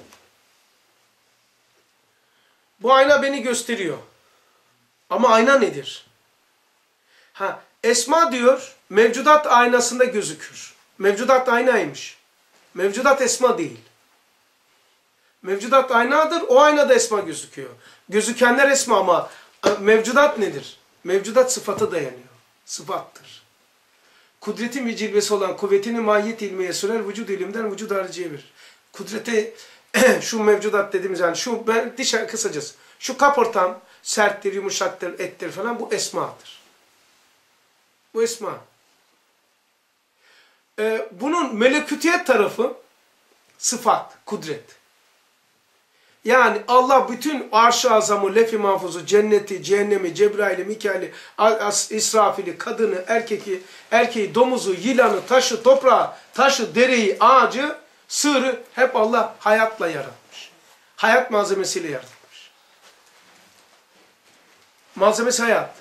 Bu ayna beni gösteriyor. Ama ayna nedir? Ha, esma diyor, mevcudat aynasında gözükür. Mevcudat aynaymış. Mevcudat esma değil. Mevcudat aynadır, o aynada esma gözüküyor. Gözükenler esma ama mevcudat nedir? Mevcudat sıfata dayanıyor. Sıfattır. Kudretin bir cilvesi olan kuvvetini mahiyet ilmiye sürer, vücud ilimden vücud hariciye verir. Kudreti şu mevcudat dediğimiz yani şu ben dışarı kısacası şu kaportam serttir, yumuşaktır, ettir falan bu esmadır. Bu esma. e, bunun melekutiyet tarafı sıfat, kudret. Yani Allah bütün arş-ı azamı, lef-i mahfuzu, cenneti, cehennemi, Cebrail'i, Mikail'i, İsrafil'i, kadını, erkeği, erkeği, domuzu, yılanı, taşı, toprağı, taşı, dereyi, ağacı, sığırı hep Allah hayatla yaratmış. Hayat malzemesiyle yaratmış. Malzemesi hayat.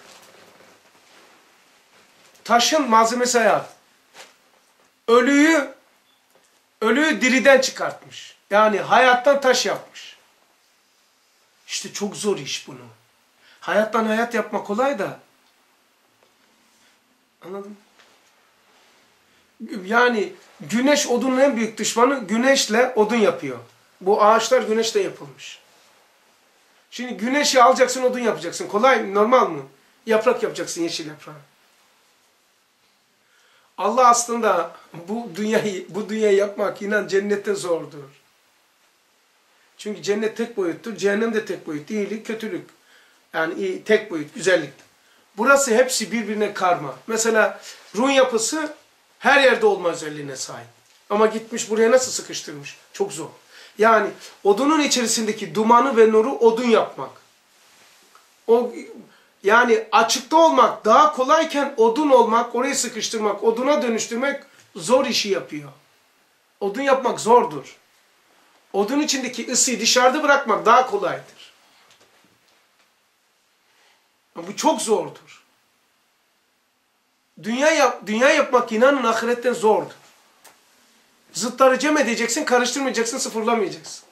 Taşın malzemesi hayat. Ölüyü, ölüyü diriden çıkartmış. Yani hayattan taş yapmış. İşte çok zor iş bunu. Hayattan hayat yapmak kolay da. Anladın mı? Yani güneş odunun en büyük düşmanı güneşle odun yapıyor. Bu ağaçlar güneşle yapılmış. Şimdi güneşi alacaksın, odun yapacaksın. Kolay mı? Normal mı? Yaprak yapacaksın, yeşil yaprağı. Allah aslında bu dünyayı, bu dünyayı yapmak inan cennette zordur. Çünkü cennet tek boyuttur, cehennem de tek boyut. İyilik, kötülük. Yani iyi, tek boyut, güzellik. Burası hepsi birbirine karma. Mesela ruh yapısı her yerde olma özelliğine sahip. Ama gitmiş buraya nasıl sıkıştırmış? Çok zor. Yani odunun içerisindeki dumanı ve nuru odun yapmak. O yani açıkta olmak daha kolayken odun olmak, orayı sıkıştırmak, oduna dönüştürmek zor işi yapıyor. Odun yapmak zordur. Odun içindeki ısıyı dışarıda bırakmak daha kolaydır. Bu çok zordur. Dünya, yap, dünya yapmak inanın ahiretten zordur. Zıtları cem edeceksin, karıştırmayacaksın, sıfırlamayacaksın.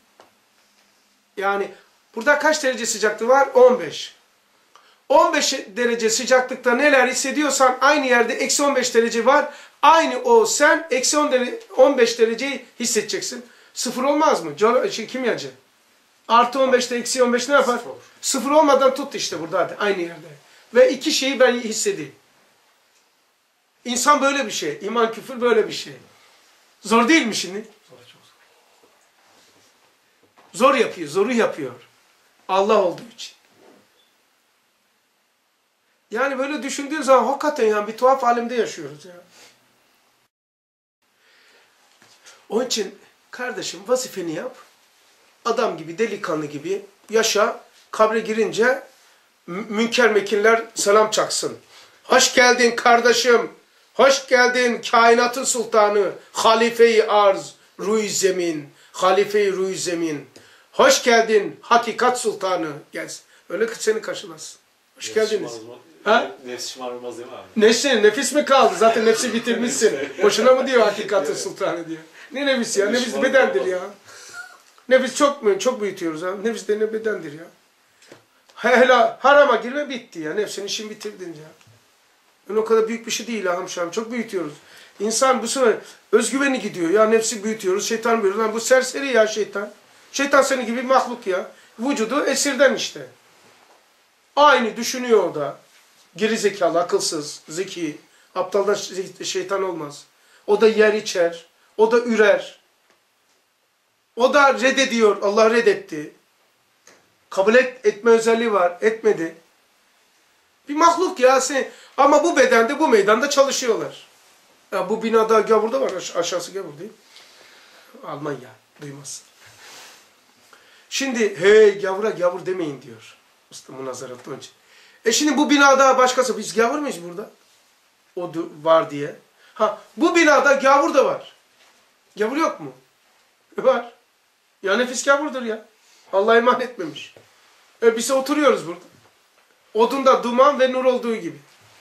Yani burada kaç derece sıcaklığı var? on beş. on beş derece sıcaklıkta neler hissediyorsan aynı yerde eksi on beş derece var. Aynı o sen eksi on beş dereceyi hissedeceksin. Sıfır olmaz mı? Şey, kimyacı. Artı on beşte eksi on beş ne yapar? Sıfır. Sıfır olmadan tut işte burada hadi, aynı yerde. Ve iki şeyi ben hissedeyim. İnsan böyle bir şey. İman, küfür böyle bir şey. Zor değil mi şimdi? Zor, çok zor. Zor yapıyor, zoru yapıyor. Allah olduğu için. Yani böyle düşündüğün zaman hakikaten yani bir tuhaf alemde yaşıyoruz ya. Onun için kardeşim vazifeni yap. Adam gibi, delikanlı gibi yaşa. Kabre girince münker mekinler selam çaksın. Hoş geldin kardeşim. Hoş geldin kainatın sultanı. Halife-i arz, ruh-i zemin. Halife-i ruh-i zemin. Hoş geldin hakikat sultanı. Gelsin. Öyle seni karşılasın. Hoş Nefis geldiniz. şımarmaz, Ha? nefis şımarmaz değil mi abi? Nefsin, nefis mi kaldı? Zaten nefsi bitirmişsin. Boşuna mı diyor hakikatın sultanı diyor. Ne nefis ya? Nefis bedendir ya. Nefis çok mu? Çok büyütüyoruz ha. Nefis de ne bedendir ya. Hele harama girme bitti ya. Nefsin işini bitirdin ya. Yani o kadar büyük bir şey değil ha hemşerim. Çok büyütüyoruz. İnsan bu sefer özgüveni gidiyor. Ya nefsi büyütüyoruz, şeytan büyütüyoruz. Lan bu serseri ya şeytan. Şeytan senin gibi bir mahluk ya. Vücudu esirden işte. Aynı düşünüyor o da. Gerizekalı, akılsız, zeki. Aptaldan şeytan olmaz. O da yer içer. O da ürer. O da reddediyor. Allah reddetti. Kabul et, etme özelliği var. Etmedi. Bir mahluk ya. Sen, ama bu bedende, bu meydanda çalışıyorlar. Ya bu binada gavurda var. Aş aşağısı gavur değil. Almanya. Duymazsın. Şimdi hey gavura gavur demeyin diyor. Usta münazaratta önce. E şimdi bu binada başkası. Biz gavur muyuz burada? O var diye. Ha bu binada gavur da var. Gavur yok mu? Var. Ya nefis gavurdur ya. Allah iman etmemiş. E biz oturuyoruz burada. Odunda duman ve nur olduğu gibi.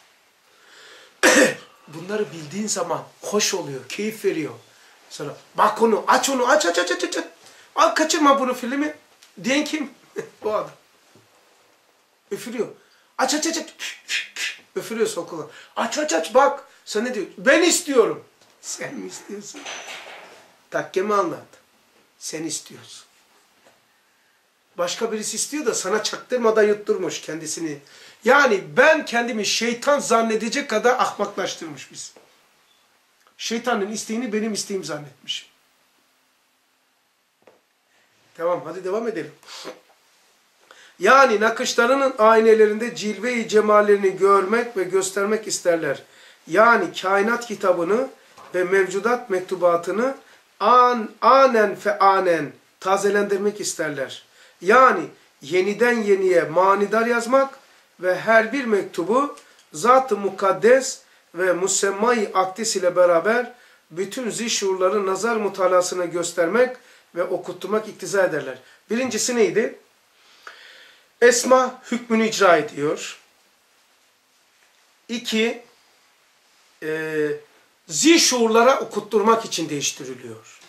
Bunları bildiğin zaman hoş oluyor, keyif veriyor. Sonra bak onu, aç onu, aç aç aç aç aç. Al kaçırma bunu filmi. Diyen kim? Bu adam. Üfürüyor. Aç aç aç aç. Üfürüyor sokula. Aç aç aç bak. Sen ne diyor? Ben istiyorum. Sen mi istiyorsun? Takkemi anlat. Sen istiyorsun. Başka birisi istiyor da sana çaktırmadan yutturmuş kendisini. Yani ben kendimi şeytan zannedecek kadar ahmaklaştırmış biz. Şeytanın isteğini benim isteğim zannetmişim. Tamam hadi devam edelim. Yani nakışlarının aynelerinde cilve-i cemallerini görmek ve göstermek isterler. Yani kainat kitabını ve mevcudat mektubatını an, anen fe anen tazelendirmek isterler. Yani yeniden yeniye manidar yazmak ve her bir mektubu zat-ı mukaddes ve musemma-i akdis ile beraber bütün zişurları nazar mutalasına göstermek ve okutturmak iktiza ederler. Birincisi neydi? Esma hükmünü icra ediyor. İki, e, zişurlara okutturmak için değiştiriliyor.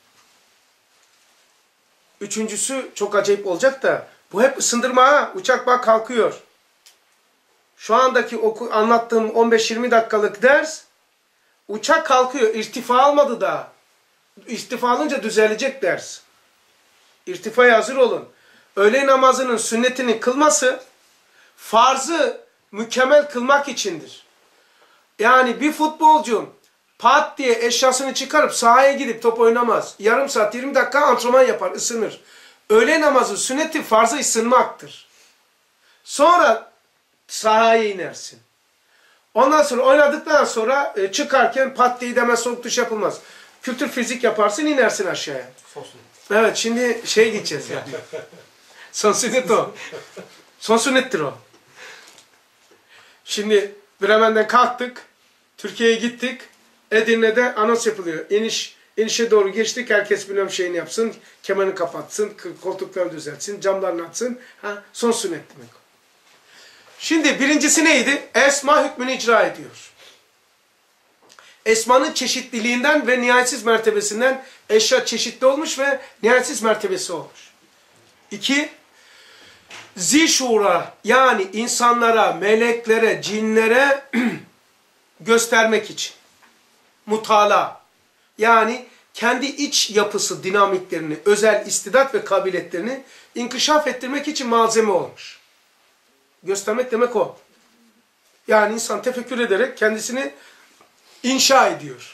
Üçüncüsü çok acayip olacak da bu hep ısındırma ha. Uçak bak kalkıyor. Şu andaki oku, anlattığım on beş yirmi dakikalık ders uçak kalkıyor. İrtifa almadı daha. İrtifa alınca düzelecek ders. İrtifaya hazır olun. Öğle namazının sünnetini kılması farzı mükemmel kılmak içindir. Yani bir futbolcu pat diye eşyasını çıkarıp sahaya gidip top oynamaz. Yarım saat yirmi dakika antrenman yapar, ısınır. Öğle namazı sünneti farzı ısınmaktır. Sonra sahaya inersin. Ondan sonra oynadıktan sonra e, çıkarken pat diye hemen soğuk duş yapılmaz. Kültür fizik yaparsın, inersin aşağıya. Evet, şimdi şey gideceğiz yani. Son sünnet o. Son sünnettir o. Şimdi Bremen'den kalktık. Türkiye'ye gittik. Edirne'de anons yapılıyor. İniş, inişe doğru geçtik. Herkes bilmem şeyini yapsın. Kemerini kapatsın. Koltuklarını düzeltsin. Camlarını açsın. Ha, son sünnet demek o. Şimdi birincisi neydi? Esma hükmünü icra ediyor. Esmanın çeşitliliğinden ve nihayetsiz mertebesinden eşya çeşitli olmuş ve nihayetsiz mertebesi olmuş. İki, zişura yani insanlara, meleklere, cinlere göstermek için. Mutala yani kendi iç yapısı, dinamiklerini, özel istidat ve kabiliyetlerini inkişaf ettirmek için malzeme olmuş. Göstermek demek o. Yani insan tefekkür ederek kendisini inşa ediyor.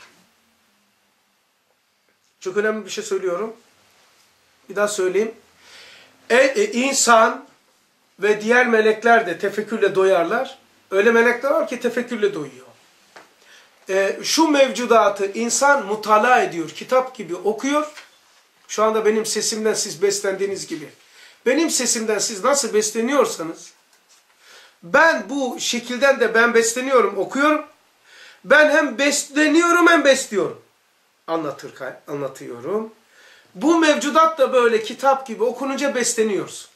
Çok önemli bir şey söylüyorum. Bir daha söyleyeyim. E, e, insan ve diğer melekler de tefekkürle doyarlar. Öyle melekler var ki tefekkürle doyuyor. E, şu mevcudatı insan mutala ediyor. Kitap gibi okuyor. Şu anda benim sesimden siz beslendiğiniz gibi. Benim sesimden siz nasıl besleniyorsanız ben bu şekilden de ben besleniyorum, okuyorum. Ben hem besleniyorum hem besliyorum. Anlatır, anlatıyorum. Bu mevcudat da böyle kitap gibi okununca besleniyorsun.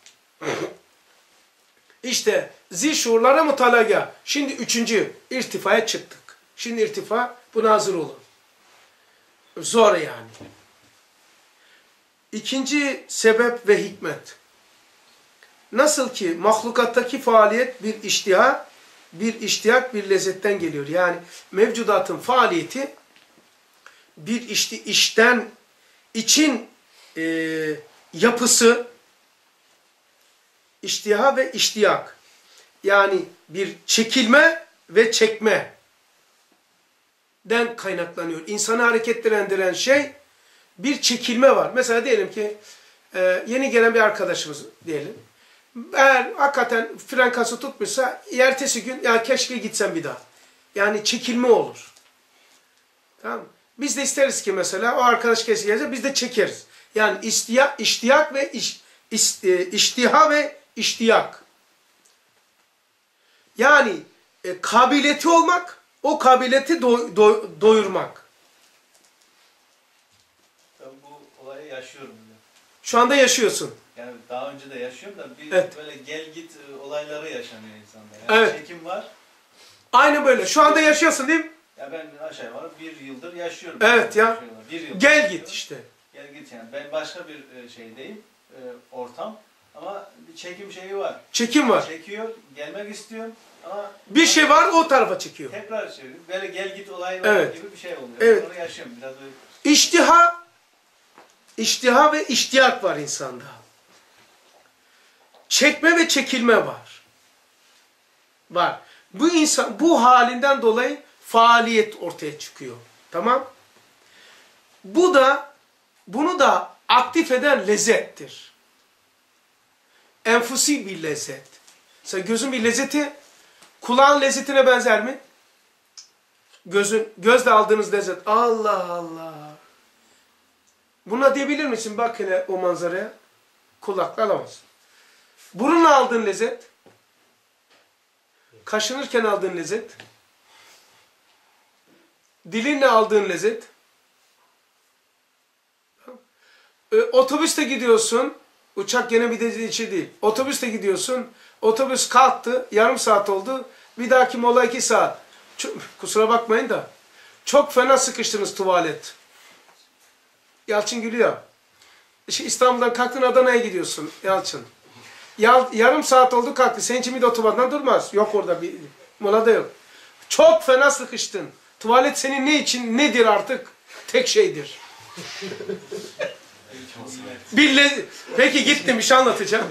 İşte zişurlara mutalaga. Şimdi üçüncü irtifaya çıktık. Şimdi irtifa, buna hazır olun. Zor yani. İkinci sebep ve hikmet. Nasıl ki mahlukattaki faaliyet bir iştiha, bir iştiyak, bir lezzetten geliyor. Yani mevcudatın faaliyeti bir işti, işten, için e, yapısı, iştiha ve iştiyak. Yani bir çekilme ve çekme den kaynaklanıyor. İnsanı hareketlendiren şey bir çekilme var. Mesela diyelim ki e, yeni gelen bir arkadaşımız diyelim. Eğer hakikaten frenkası tutmuşsa ertesi gün ya keşke gitsem bir daha. Yani çekilme olur. Tamam mı? Biz de isteriz ki mesela o arkadaş keşke gelse biz de çekeriz. Yani istiya, iştiyak ve iş, iş, e, iştiha ve iştiyak. Yani e, kabiliyeti olmak, o kabiliyeti do, do, doyurmak. Ben bu olayı yaşıyorum. Şu anda yaşıyorsun. Yani daha önce de yaşıyorum da bir Evet. böyle gel git olayları yaşanıyor insanda. Yani Evet. çekim var. Aynı böyle. Şu anda yaşıyorsun değil mi? Ya ben aşağı yukarı bir yıldır yaşıyorum. Evet ya. Yaşıyorum. Bir yıldır Gel yaşıyorum. git işte. Gel git yani. Ben başka bir e, şeydeyim. e, Ortam. Ama bir çekim şeyi var. Çekim var. Çekiyor. Gelmek istiyorum. Ama Bir şey var o tarafa çekiyor. tekrar çeviriyor. Böyle gel git olayı var Evet. gibi bir şey oluyor. Evet. Onu yaşıyorum. Biraz böyle. İştiha, iştiha ve iştiyak var insanda. Çekme ve çekilme var. Var. Bu insan bu halinden dolayı faaliyet ortaya çıkıyor. Tamam? Bu da bunu da aktif eden lezzettir. Enfusi bir lezzet. Mesela gözün bir lezzeti kulağın lezzetine benzer mi? Gözün, gözle aldığınız lezzet. Allah Allah. Buna diyebilir misin? Bak hele o manzaraya. Kulakla alamazsın. Burunla aldığın lezzet. Kaşınırken aldığın lezzet. Dilinle aldığın lezzet. E, otobüste gidiyorsun. Uçak gene bir de içi değil. Otobüste gidiyorsun. Otobüs kalktı. Yarım saat oldu. Bir dahaki mola iki saat. Çok, kusura bakmayın da. Çok fena sıkıştınız tuvalet. Yalçın gülüyor. İşte İstanbul'dan kalktın Adana'ya gidiyorsun Yalçın. Yal, yarım saat oldu kalktı. Senin için bir de otobandan durmaz. Yok orada bir mola da yok. Çok fena sıkıştın. Tuvalet senin ne için nedir artık? Tek şeydir. Bir Peki gittim bir şey anlatacağım.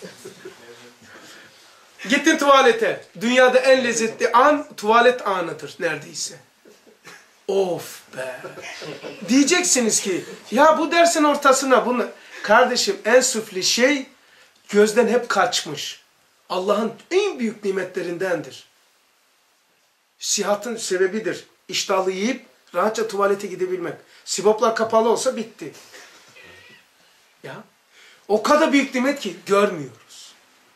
Gittin tuvalete. Dünyada en lezzetli an tuvalet anıdır neredeyse. Of be. Diyeceksiniz ki ya bu dersin ortasına bunu. Kardeşim en süfli şey gözden hep kaçmış. Allah'ın en büyük nimetlerindendir. Sihatın sebebidir. İştahlı yiyip rahatça tuvalete gidebilmek. Siboplar kapalı olsa bitti. Ya. O kadar büyük nimet ki görmüyoruz.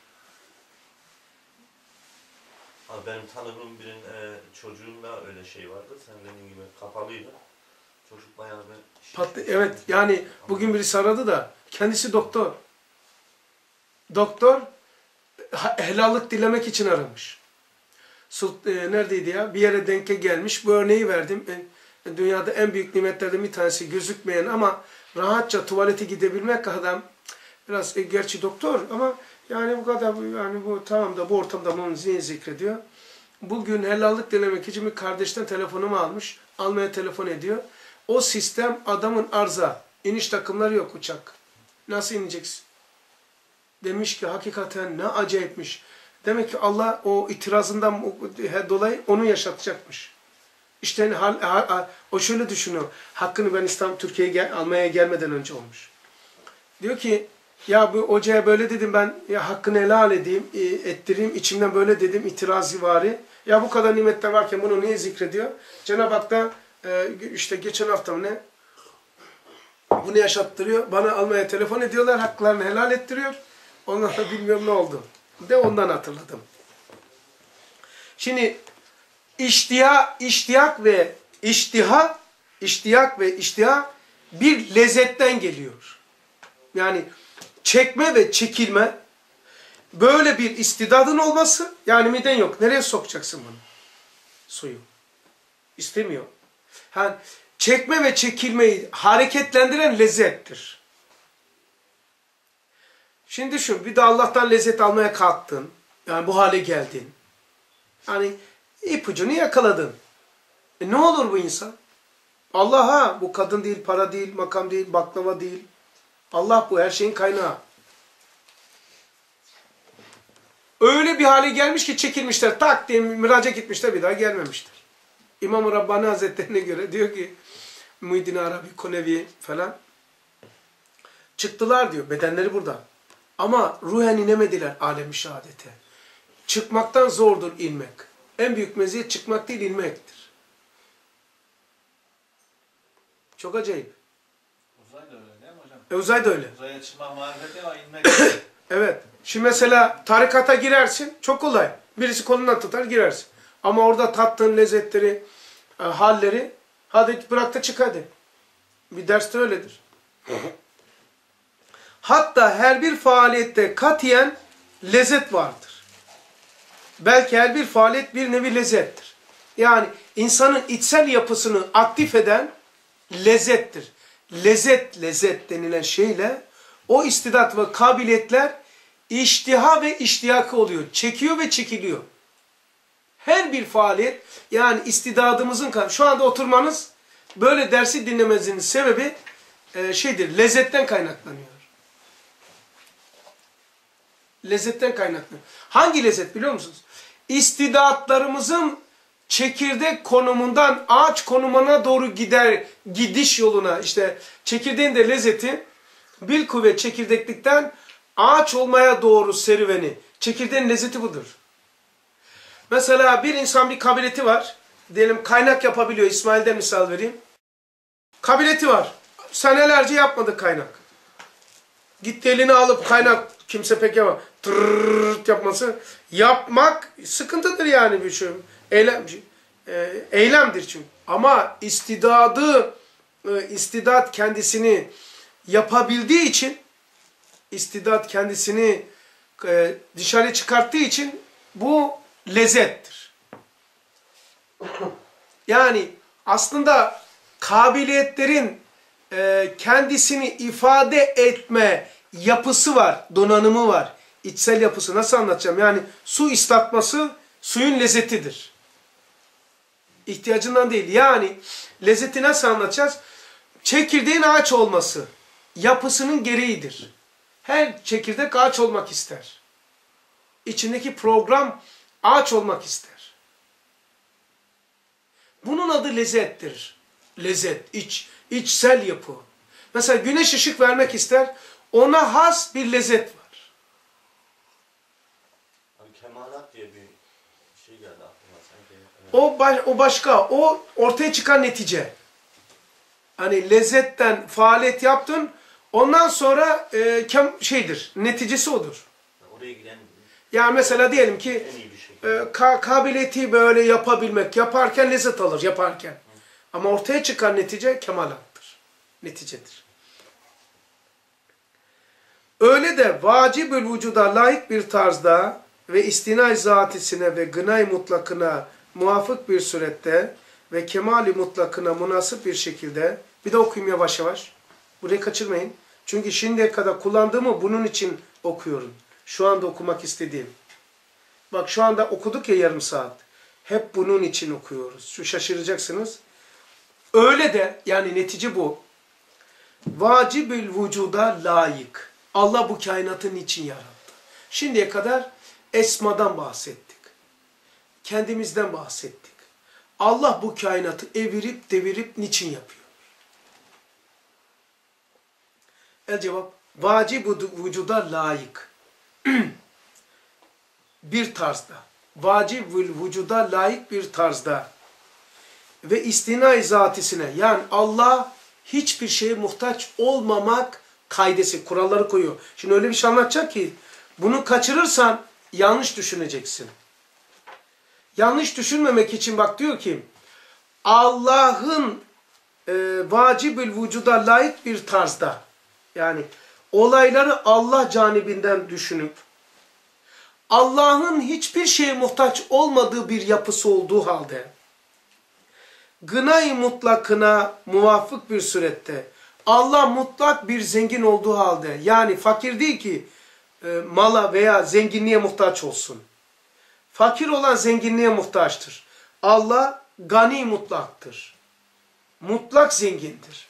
Abi benim tanıdığım birinin e, çocuğunda öyle şey vardı. Sen dediğin gibi kapalıydı. Çocuk bayağı bir... Patlı, evet yani bugün birisi aradı da kendisi doktor. Doktor helallik dilemek için aramış. Sult, e, neredeydi ya? Bir yere denke gelmiş. Bu örneği verdim. E, dünyada en büyük nimetlerden bir tanesi gözükmeyen ama rahatça tuvalete gidebilmek adam biraz e, gerçi doktor ama yani bu kadar yani bu tamam da bu ortamda bunu niye zikrediyor? Bugün helallik dilemek için bir kardeşten telefonumu almış. Almaya telefon ediyor. O sistem adamın arıza. İniş takımları yok uçak. Nasıl ineceksin? Demiş ki hakikaten ne acayipmiş. Demek ki Allah o itirazından dolayı onu yaşatacakmış. İşte hal, hal, o şöyle düşünüyor. Hakkını ben İslam Türkiye'ye gel, almaya gelmeden önce olmuş. Diyor ki ya bu hocaya böyle dedim ben ya hakkını helal edeyim, ettireyim. İçimden böyle dedim itirazı vari. Ya bu kadar nimetler varken bunu niye zikrediyor? Cenab-ı Hak da e, işte geçen hafta mı ne? Bunu yaşattırıyor. Bana almaya telefon ediyorlar. Haklarını helal ettiriyor. Ondan da bilmiyorum ne oldu. De ondan hatırladım. Şimdi iştiha, iştiyak ve iştiha, iştiyak ve iştiha bir lezzetten geliyor. Yani çekme ve çekilme, böyle bir istidadın olması, yani miden yok. Nereye sokacaksın bunu? Suyu. İstemiyor. Yani çekme ve çekilmeyi hareketlendiren lezzettir. Şimdi düşün, bir de Allah'tan lezzet almaya kalktın. Yani bu hale geldin. Yani ipucunu yakaladın. E ne olur bu insan? Allah ha, bu kadın değil, para değil, makam değil, baklava değil. Allah bu her şeyin kaynağı. Öyle bir hale gelmiş ki çekilmişler, tak diye miraca gitmişler, bir daha gelmemişler. İmam-ı Rabbani Hazretleri'ne göre diyor ki, Muhyiddin Arabi, Konevi falan, çıktılar diyor, bedenleri burada. Ama ruhen inemediler alem-i şehadete. Çıkmaktan zordur inmek. En büyük meziyet çıkmak değil, inmektir. Çok acayip. Uzay da öyle değil mi hocam? E, uzay da öyle. Uzaya çıkmak marifeti ama inmek. Evet. Şimdi mesela tarikata girersin, çok kolay. Birisi kolundan tutar, girersin. Ama orada tattığın lezzetleri, e, halleri, hadi bırak da çık hadi. Bir derste öyledir. Hatta her bir faaliyette katiyen lezzet vardır. Belki her bir faaliyet bir nevi lezzettir. Yani insanın içsel yapısını aktif eden lezzettir. Lezzet, lezzet denilen şeyle o istidat ve kabiliyetler iştiha ve iştiyakı oluyor. Çekiyor ve çekiliyor. Her bir faaliyet yani istidadımızın, şu anda oturmanız, böyle dersi dinlemenizin sebebi e, şeydir, lezzetten kaynaklanıyor. Lezzetten kaynaklanıyor. Hangi lezzet biliyor musunuz? İstidatlarımızın çekirdek konumundan ağaç konumuna doğru gider, gidiş yoluna, işte çekirdeğin de lezzeti bil kuvvet çekirdeklikten ağaç olmaya doğru serüveni. Çekirdeğin lezzeti budur. Mesela bir insan bir kabiliyeti var. diyelim kaynak yapabiliyor. İsmail'den misal vereyim. Kabiliyeti var. Senelerce yapmadı kaynak. Gitti elini alıp kaynak kimse pek yapamaz. Tırrrrt yapması. Yapmak sıkıntıdır yani bir şey. Eylem, e, eylemdir çünkü. Ama istidadı, e, istidat kendisini yapabildiği için, istidat kendisini e, dışarı çıkarttığı için bu lezzettir. Yani aslında kabiliyetlerin e, kendisini ifade etme yapısı var, donanımı var. İçsel yapısı nasıl anlatacağım? Yani su ıslatması suyun lezzetidir. İhtiyacından değil. Yani lezzeti nasıl anlatacağız? Çekirdeğin ağaç olması yapısının gereğidir. Her çekirdek ağaç olmak ister. İçindeki program ağaç olmak ister. Bunun adı lezzettir. Lezzet, iç, içsel yapı. Mesela güneş ışık vermek ister, ona has bir lezzet var. Abi kemalat diye bir şey geldi aklıma sanki. O, baş, o başka, o ortaya çıkan netice. Hani lezzetten faaliyet yaptın, ondan sonra e, kem, şeydir, neticesi odur. Oraya giden Yani mesela diyelim ki en iyi bir şey. e, ka, kabiliyeti böyle yapabilmek, yaparken lezzet alır, yaparken. Hı. Ama ortaya çıkan netice kemalattır, neticedir. Öyle de vacib-ül vücuda layık bir tarzda ve istinay zatisine ve gınay mutlakına muvafık bir surette ve kemali mutlakına münasip bir şekilde, bir de okuyayım yavaş yavaş, burayı kaçırmayın. Çünkü şimdiye kadar kullandığımı bunun için okuyorum. Şu anda okumak istediğim. Bak şu anda okuduk ya yarım saat. Hep bunun için okuyoruz. Şu şaşıracaksınız. Öyle de yani netice bu. Vacib-ül vücuda layık. Allah bu kainatın için yarattı. Şimdiye kadar esmadan bahsettik. Kendimizden bahsettik. Allah bu kainatı evirip devirip niçin yapıyor? El cevap, vacib-ül vücuda layık. Bir tarzda. Vacib-ül vücuda layık bir tarzda. Ve istinay zatisine, yani Allah hiçbir şeye muhtaç olmamak kaidesi, kuralları koyuyor. Şimdi öyle bir şey anlatacak ki, bunu kaçırırsan yanlış düşüneceksin. Yanlış düşünmemek için bak diyor ki, Allah'ın e, vacib-ül vücuda layık bir tarzda, yani olayları Allah canibinden düşünüp, Allah'ın hiçbir şeye muhtaç olmadığı bir yapısı olduğu halde, gınay mutlakına muvafık bir surette, Allah mutlak bir zengin olduğu halde, yani fakir değil ki e, mala veya zenginliğe muhtaç olsun. Fakir olan zenginliğe muhtaçtır. Allah gani mutlaktır. Mutlak zengindir.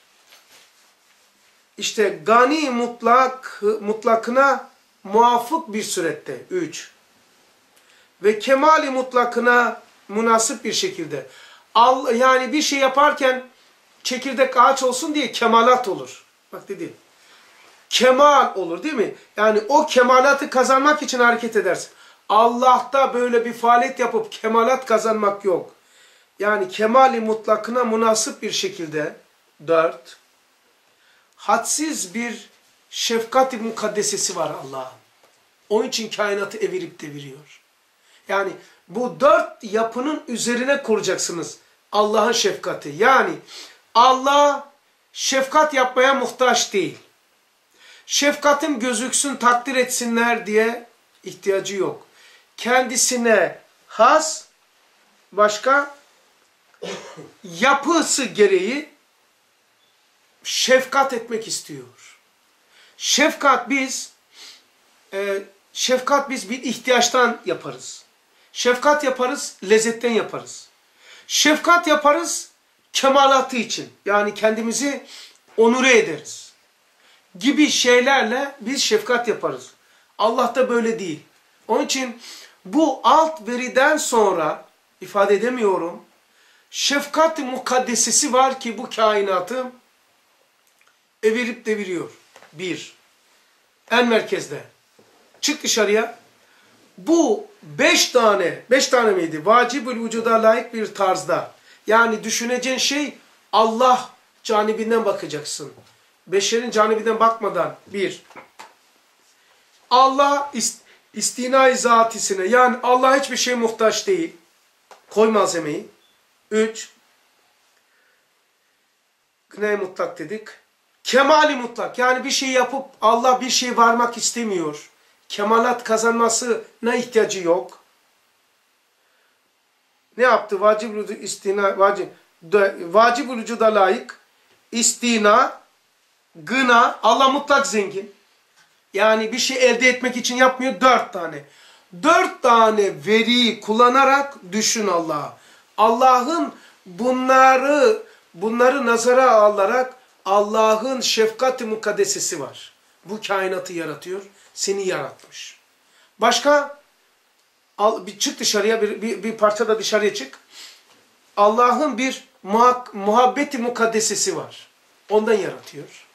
İşte gani mutlak mutlakına muvafık bir surette. Üç. Ve kemali mutlakına münasip bir şekilde. Allah, yani bir şey yaparken çekirdek ağaç olsun diye kemalat olur. Bak dedi. Kemal olur değil mi? Yani o kemalatı kazanmak için hareket edersin. Allah'ta böyle bir faaliyet yapıp kemalat kazanmak yok. Yani kemali mutlakına münasip bir şekilde dört. Hadsiz bir şefkat-i mukaddesesi var Allah'ın. Onun için kainatı evirip deviriyor. Yani bu dört yapının üzerine kuracaksınız Allah'ın şefkati. Yani Allah şefkat yapmaya muhtaç değil. Şefkatim gözüksün, takdir etsinler diye ihtiyacı yok. Kendisine has, başka yapısı gereği şefkat etmek istiyor. Şefkat biz e, şefkat biz bir ihtiyaçtan yaparız. Şefkat yaparız, lezzetten yaparız. Şefkat yaparız kemalatı için. Yani kendimizi onure ederiz. Gibi şeylerle biz şefkat yaparız. Allah da böyle değil. Onun için bu alt veriden sonra ifade edemiyorum. Şefkat-i mukaddesesi var ki bu kainatı evirip deviriyor. Bir. En merkezde. Çık dışarıya. bu beş tane, beş tane miydi? Vacibül vücuda layık bir tarzda. Yani düşüneceğin şey Allah canibinden bakacaksın. Beşerin canibinden bakmadan bir. Allah ist istina-i zatisine, yani Allah hiçbir şeye muhtaç değil. Koy malzemeyi. Üç. Ne mutlak dedik? Kemali mutlak. Yani bir şey yapıp Allah bir şey varmak istemiyor. Kemalat kazanmasına ihtiyacı yok. Ne yaptı? Vacib-ül istina, vacib, vacib-ül vücuda layık, istina, gına, Allah mutlak zengin. Yani bir şey elde etmek için yapmıyor, dört tane. Dört tane veriyi kullanarak düşün Allah'a. Allah'ın bunları, bunları nazara alarak Allah'ın şefkat-i mukaddesesi var. Bu kainatı yaratıyor, seni yaratmış. Başka? Al, bir çık dışarıya, bir, bir, bir parça da dışarıya çık. Allah'ın bir muhak, muhabbeti mukaddesesi var. Ondan yaratıyor.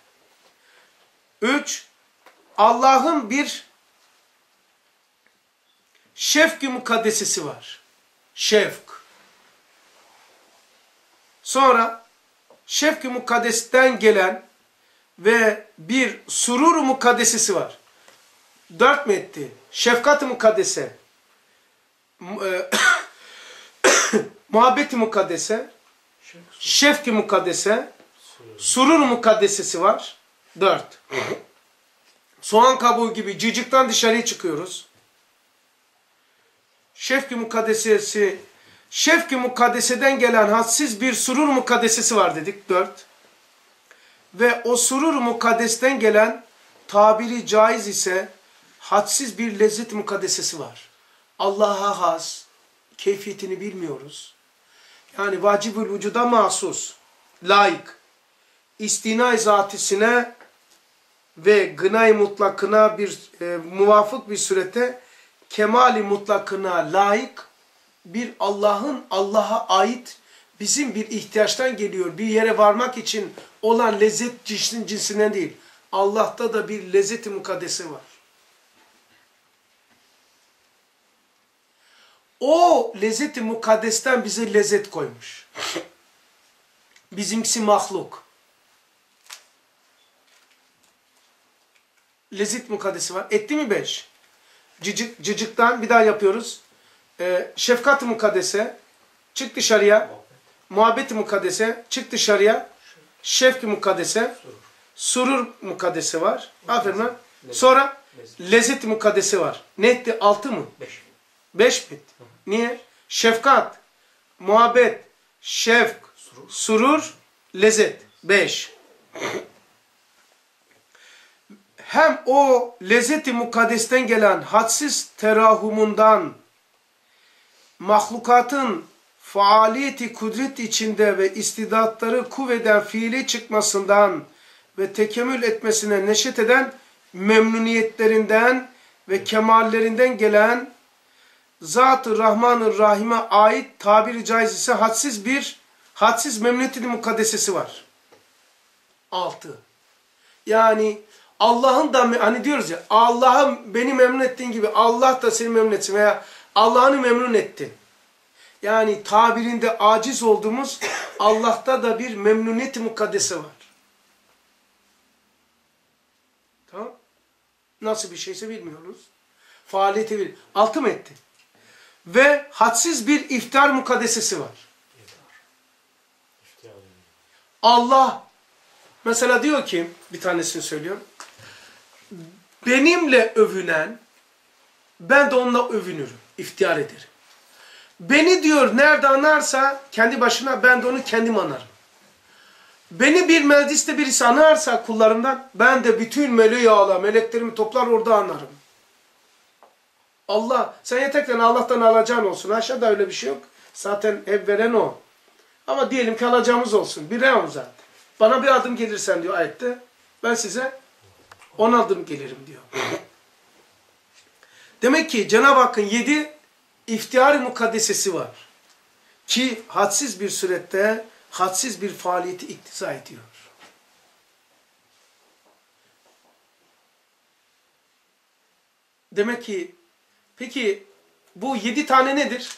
Üç, Allah'ın bir şefk-i mukaddesesi var. Şefk. Sonra şefk-i mukaddesten gelen ve bir surur-u mukaddesesi var. Dört mü etti? Şefkat-ı mukaddese, muhabbet-i mukaddese, şefk-i mukaddese, surur-u mukaddesesi var. Dört. Soğan kabuğu gibi cicikten dışarıya çıkıyoruz. Şefk-i mukaddesesi, şefk-i mukaddeseden gelen hadsiz bir surur mukaddesesi var dedik. Dört. Ve o surur mukaddesten gelen tabiri caiz ise hadsiz bir lezzet mukaddesesi var. Allah'a has, keyfiyetini bilmiyoruz. Yani vacibül vücuda mahsus, layık, istina-i zatisine ve gınay mutlakına bir e, muvafık bir surette kemali mutlakına layık bir Allah'ın Allah'a ait bizim bir ihtiyaçtan geliyor. Bir yere varmak için olan lezzet cinsin cinsinden değil. Allah'ta da bir lezzet-i mukaddesi var. O lezzet-i mukaddesten bize lezzet koymuş. Bizimkisi mahluk. Lezzet mukaddesi var. Etti mi beş? Cicik, cicikten bir daha yapıyoruz. Ee, şefkat-ı mukaddese, çık dışarıya. Muhabbet-i mukaddese, çık dışarıya. Şefk-i mukaddese, surur mukaddese var. Aferin lan. Sonra lezzet-i mukaddese var. Ne etti? Altı mı? Beş. Beş mi etti? Niye? Şefkat, muhabbet, şefk, surur, lezzet. Beş. Hem o lezzet-i mukaddesten gelen hadsiz terahumundan, mahlukatın faaliyeti kudret içinde ve istidatları kuvveden fiili çıkmasından ve tekemmül etmesine neşet eden memnuniyetlerinden ve kemallerinden gelen Zat-ı Rahman-ı Rahim'e ait tabiri caiz ise hadsiz bir hadsiz memnuniyet-i mukaddesesi var. Altı. Yani Allah'ın da hani diyoruz ya Allah'ı beni memnun ettiğin gibi Allah da seni memnun etsin veya Allah'ını memnun ettin. Yani tabirinde aciz olduğumuz Allah'ta da bir memnuniyet-i mukaddese var. Tamam. Nasıl bir şeyse bilmiyoruz. Faaliyeti bir. Altı mı etti? Ve hadsiz bir iftar mukaddesesi var. Allah mesela diyor ki, bir tanesini söylüyorum. Benimle övünen, ben de onunla övünürüm, iftihar ederim. Beni diyor nerede anarsa kendi başına, ben de onu kendim anarım. Beni bir mecliste birisi anarsa kullarından, ben de bütün meleği ağla, meleklerimi toplar orada anarım. Allah, sen yeterken Allah'tan alacağın olsun. Aşağıda öyle bir şey yok. Zaten hep veren o. Ama diyelim ki alacağımız olsun. Bir ream zaten. Bana bir adım gelirsen diyor ayette, ben size on adım gelirim diyor. Demek ki Cenab-ı Hakk'ın yedi iftihar-ı mukaddesesi var. Ki hadsiz bir surette, hadsiz bir faaliyeti iktiza ediyor. Demek ki Peki bu yedi tane nedir?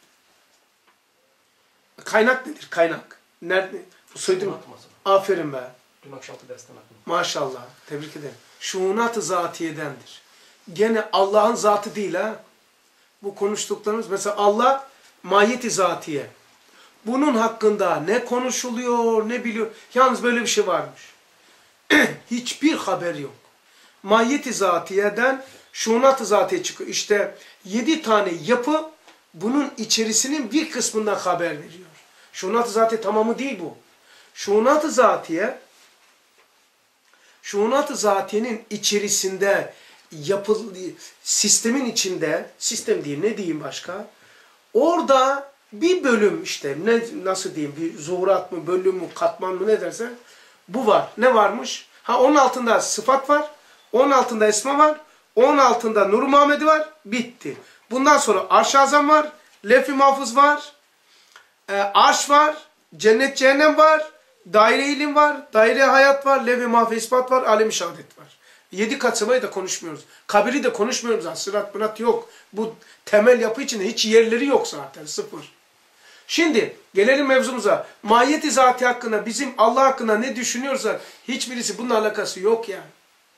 Kaynak nedir? Kaynak. Nerede? Bu söyledim mi? Aferin be. Dün akşamki dersten aklım. Maşallah. Tebrik ederim. Şuunat-ı zatiyedendir. Gene Allah'ın zatı değil ha. Bu konuştuklarımız mesela Allah mahiyeti zatiye. Bunun hakkında ne konuşuluyor ne biliyor. Yalnız böyle bir şey varmış. Hiçbir haber yok. Mahiyeti zatiyeden şuunat-ı zatiye çıkıyor. İşte yedi tane yapı bunun içerisinin bir kısmından haber veriyor. Şuunat-ı zatiye tamamı değil bu. Şuunat-ı zatiye Şuunat-ı zatiyenin içerisinde yapıl sistemin içinde, sistem değil ne diyeyim başka? Orada bir bölüm işte ne nasıl diyeyim bir zuhurat mı, bölüm mü, katman mı ne dersen bu var. Ne varmış? Ha onun altında sıfat var. Onun altında esma var. Onun altında Nur-u Muhammed'i var. Bitti. Bundan sonra Arş-ı Azam var. Lef-i Mahfuz var. E, arş var. Cennet cehennem var. Daire ilim var. Daire hayat var. Lef-i Mahfuz ispat var. Alem-i şehadet var. Yedi katsamayı da konuşmuyoruz. Kabiri de konuşmuyoruz. Sırat mırat yok. Bu temel yapı içinde hiç yerleri yok zaten. Sıfır. Şimdi gelelim mevzumuza. Mahiyeti zati hakkında bizim Allah hakkında ne düşünüyorsak hiçbirisi bununla alakası yok yani.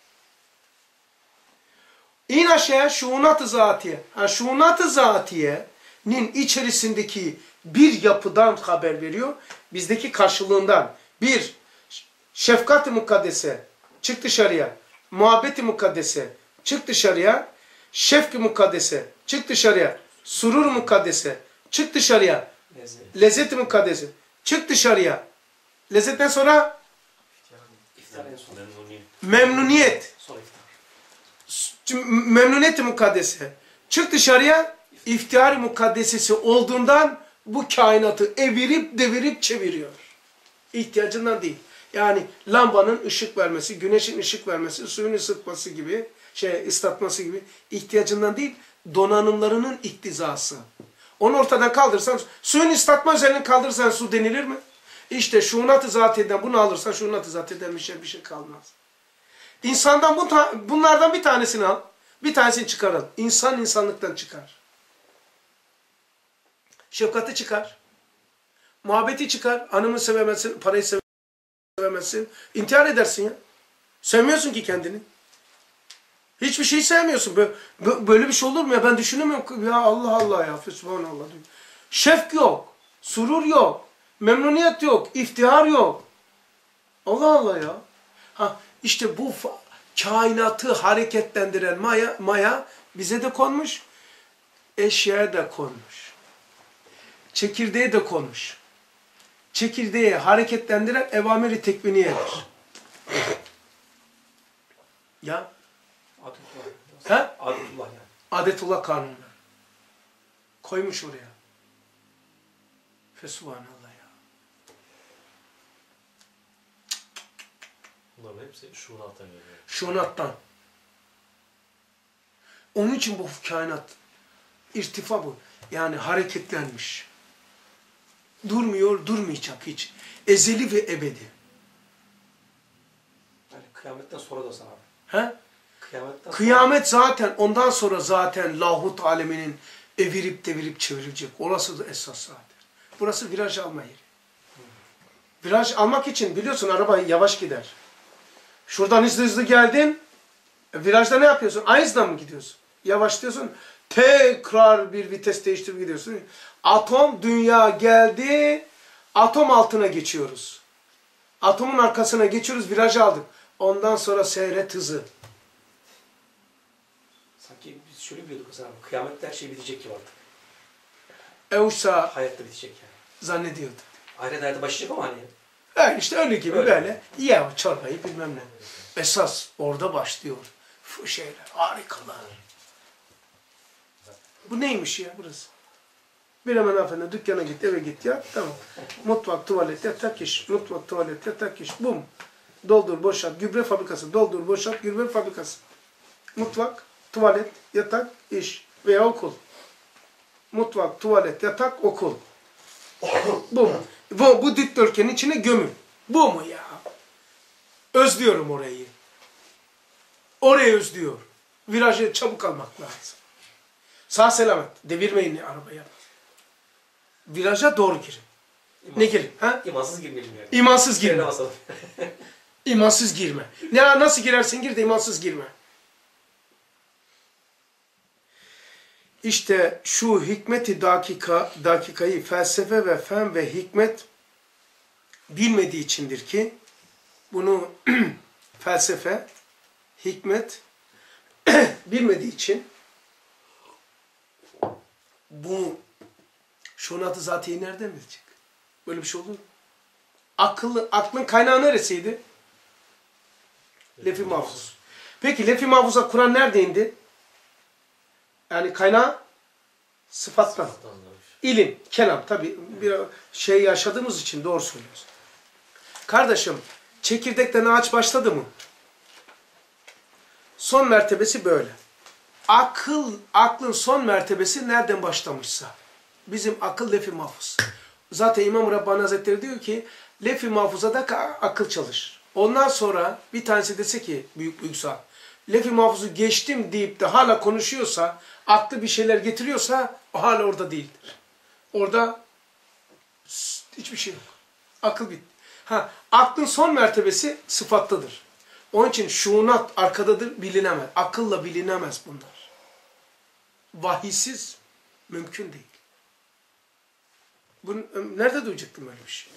İn aşağıya şuunat-ı zatiye. Ha, şuunat-ı zatiyenin içerisindeki bir yapıdan haber veriyor. Bizdeki karşılığından. Bir, şefkat-ı mukaddese. Çık dışarıya. Muhabbet-i mukaddese. Çık dışarıya. Şefk-i mukaddese. Çık dışarıya. Surur-u mukaddese. Çık dışarıya. Lezzet. Lezzet-i mukaddese. Çık dışarıya. Lezzetten sonra İftar en son. Memnuniyet. memnuniyet. Sonra iftar. Memnuniyet-i mukaddese. Çık dışarıya. İftihar-ı mukaddesesi olduğundan bu kainatı evirip devirip çeviriyor. İhtiyacından değil. Yani lambanın ışık vermesi, güneşin ışık vermesi, suyun ısıtması gibi, şey ıslatması gibi ihtiyacından değil, donanımlarının iktizası. Onu ortadan kaldırırsan, suyun ıslatma özelliğini kaldırırsan su denilir mi? İşte şuunat-ı zatiyeden bunu alırsan şuunat-ı zatiyeden bir şey, bir şey kalmaz. İnsandan bu bunlardan bir tanesini al, bir tanesini çıkaralım. İnsan insanlıktan çıkar. Şefkati çıkar. Muhabbeti çıkar. Hanımı sevemezsin, parayı sevemezsin. İntihar edersin ya. Sevmiyorsun ki kendini. Hiçbir şeyi sevmiyorsun. Böyle, böyle bir şey olur mu ya? Ben düşünemiyorum. Ya Allah Allah ya. Subhanallah. Şefk yok. Surur yok. Memnuniyet yok. İftihar yok. Allah Allah ya. Ha, işte bu kainatı hareketlendiren maya, maya bize de konmuş. Eşyaya da konmuş. Çekirdeğe de konmuş. Çekirdeği hareketlendiren evamiri tekviniyedir. Ya. Adetullah. He? Adetullah yani. Adetullah kanunu. Koymuş oraya. Fesubhanallah ya. Bunların hepsi şuunattan geliyor. Şunattan. Onun için bu kainat irtifa bu. Yani hareketlenmiş. Durmuyor, durmayacak hiç. Ezeli ve ebedi. Yani kıyametten sonra da sana abi. He? Kıyametten Kıyamet zaten, ondan sonra zaten lahut aleminin evirip devirip çevrilecek. Orası da esas zaten. Burası viraj alma yeri. Viraj almak için biliyorsun araba yavaş gider. Şuradan hızlı hızlı geldin. E, virajda ne yapıyorsun? Aynı hızdan mı gidiyorsun? Yavaşlıyorsun. Tekrar bir vites değiştirip gidiyorsun. Atom dünya geldi. Atom altına geçiyoruz. Atomun arkasına geçiyoruz. Viraj aldık. Ondan sonra seyret hızı. sanki biz şöyle biliyorduk mesela. Kıyamette her şey bitecek gibi artık. Evsa Hayatta bitecek yani. zannediyordu. Ahiret hayatı başlayacak ama hani. Yani işte öyle gibi Öyle. böyle. Ye o çorbayı bilmem ne. Esas orada başlıyor. F şeyler, harikalar. Bu neymiş ya burası? Bir hemen hanımefendi dükkana git, eve git ya. Tamam. Mutfak, tuvalet, yatak iş. Mutfak, tuvalet, yatak iş. Bum. Doldur, boşalt. Gübre fabrikası. Doldur, boşalt. Gübre fabrikası. Mutfak, tuvalet, yatak, iş. Veya okul. Mutfak, tuvalet, yatak, okul. Bu mu? Bu, bu dikdörtgenin içine gömün. Bu mu ya? Özlüyorum orayı. Orayı özlüyor. Virajı çabuk almak lazım. Sağ selamet. Devirmeyin arabayı. Viraja doğru girin. Ne girin? Ha? İmansız girmeyelim yani. İmansız girme. Yerine basalım. İmansız girme. Ya nasıl girersin gir de imansız girme. İşte şu hikmeti dakika, dakikayı felsefe ve fen ve hikmet bilmediği içindir ki bunu felsefe, hikmet bilmediği için bu şunatı zatiyeyi nereden bilecek? Böyle bir şey olur mu? Akıllı, aklın kaynağı neresiydi? Lef-i Mahfuz. Peki Lef-i Mahfuz'a Kur'an nerede indi? Yani kaynağı sıfattan. İlim, kelam. Tabi bir şey yaşadığımız için doğru söylüyoruz. Kardeşim, çekirdekten ağaç başladı mı? Son mertebesi böyle. Akıl, aklın son mertebesi nereden başlamışsa. Bizim akıl Lef-i Mahfuz. Zaten İmam Rabbani Hazretleri diyor ki, Lef-i Mahfuz'a da akıl çalışır. Ondan sonra bir tanesi dese ki, büyük büyük saat, Lef-i Mahfuz'u geçtim deyip de hala konuşuyorsa, aklı bir şeyler getiriyorsa, o hala orada değildir. Orada hiçbir şey yok. Akıl bitti. Ha, aklın son mertebesi sıfattadır. Onun için şuunat arkadadır, bilinemez. Akılla bilinemez bunlar. Vahiysiz mümkün değil. Bunu, nerede duyacaktım öyle bir şey?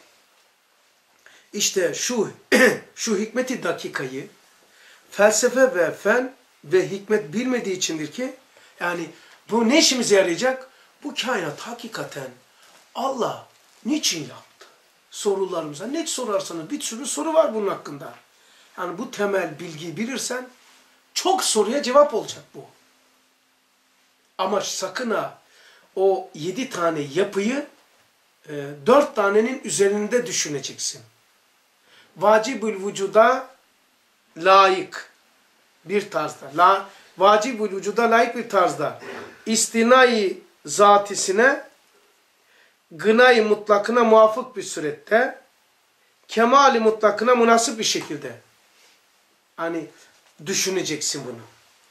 İşte şu şu hikmeti dakikayı felsefe ve fen ve hikmet bilmediği içindir ki, yani bu ne işimize yarayacak? Bu kainat hakikaten Allah niçin yaptı? Sorularımıza ne sorarsanız bir sürü soru var bunun hakkında. Yani bu temel bilgiyi bilirsen çok soruya cevap olacak bu. Ama sakın ha o yedi tane yapıyı e, dört tanenin üzerinde düşüneceksin. Vacibül vücuda layık bir tarzda. La, vacibül vücuda layık bir tarzda. İstinai zatisine, gınayı mutlakına muvafık bir surette, kemali mutlakına münasip bir şekilde. Hani düşüneceksin bunu.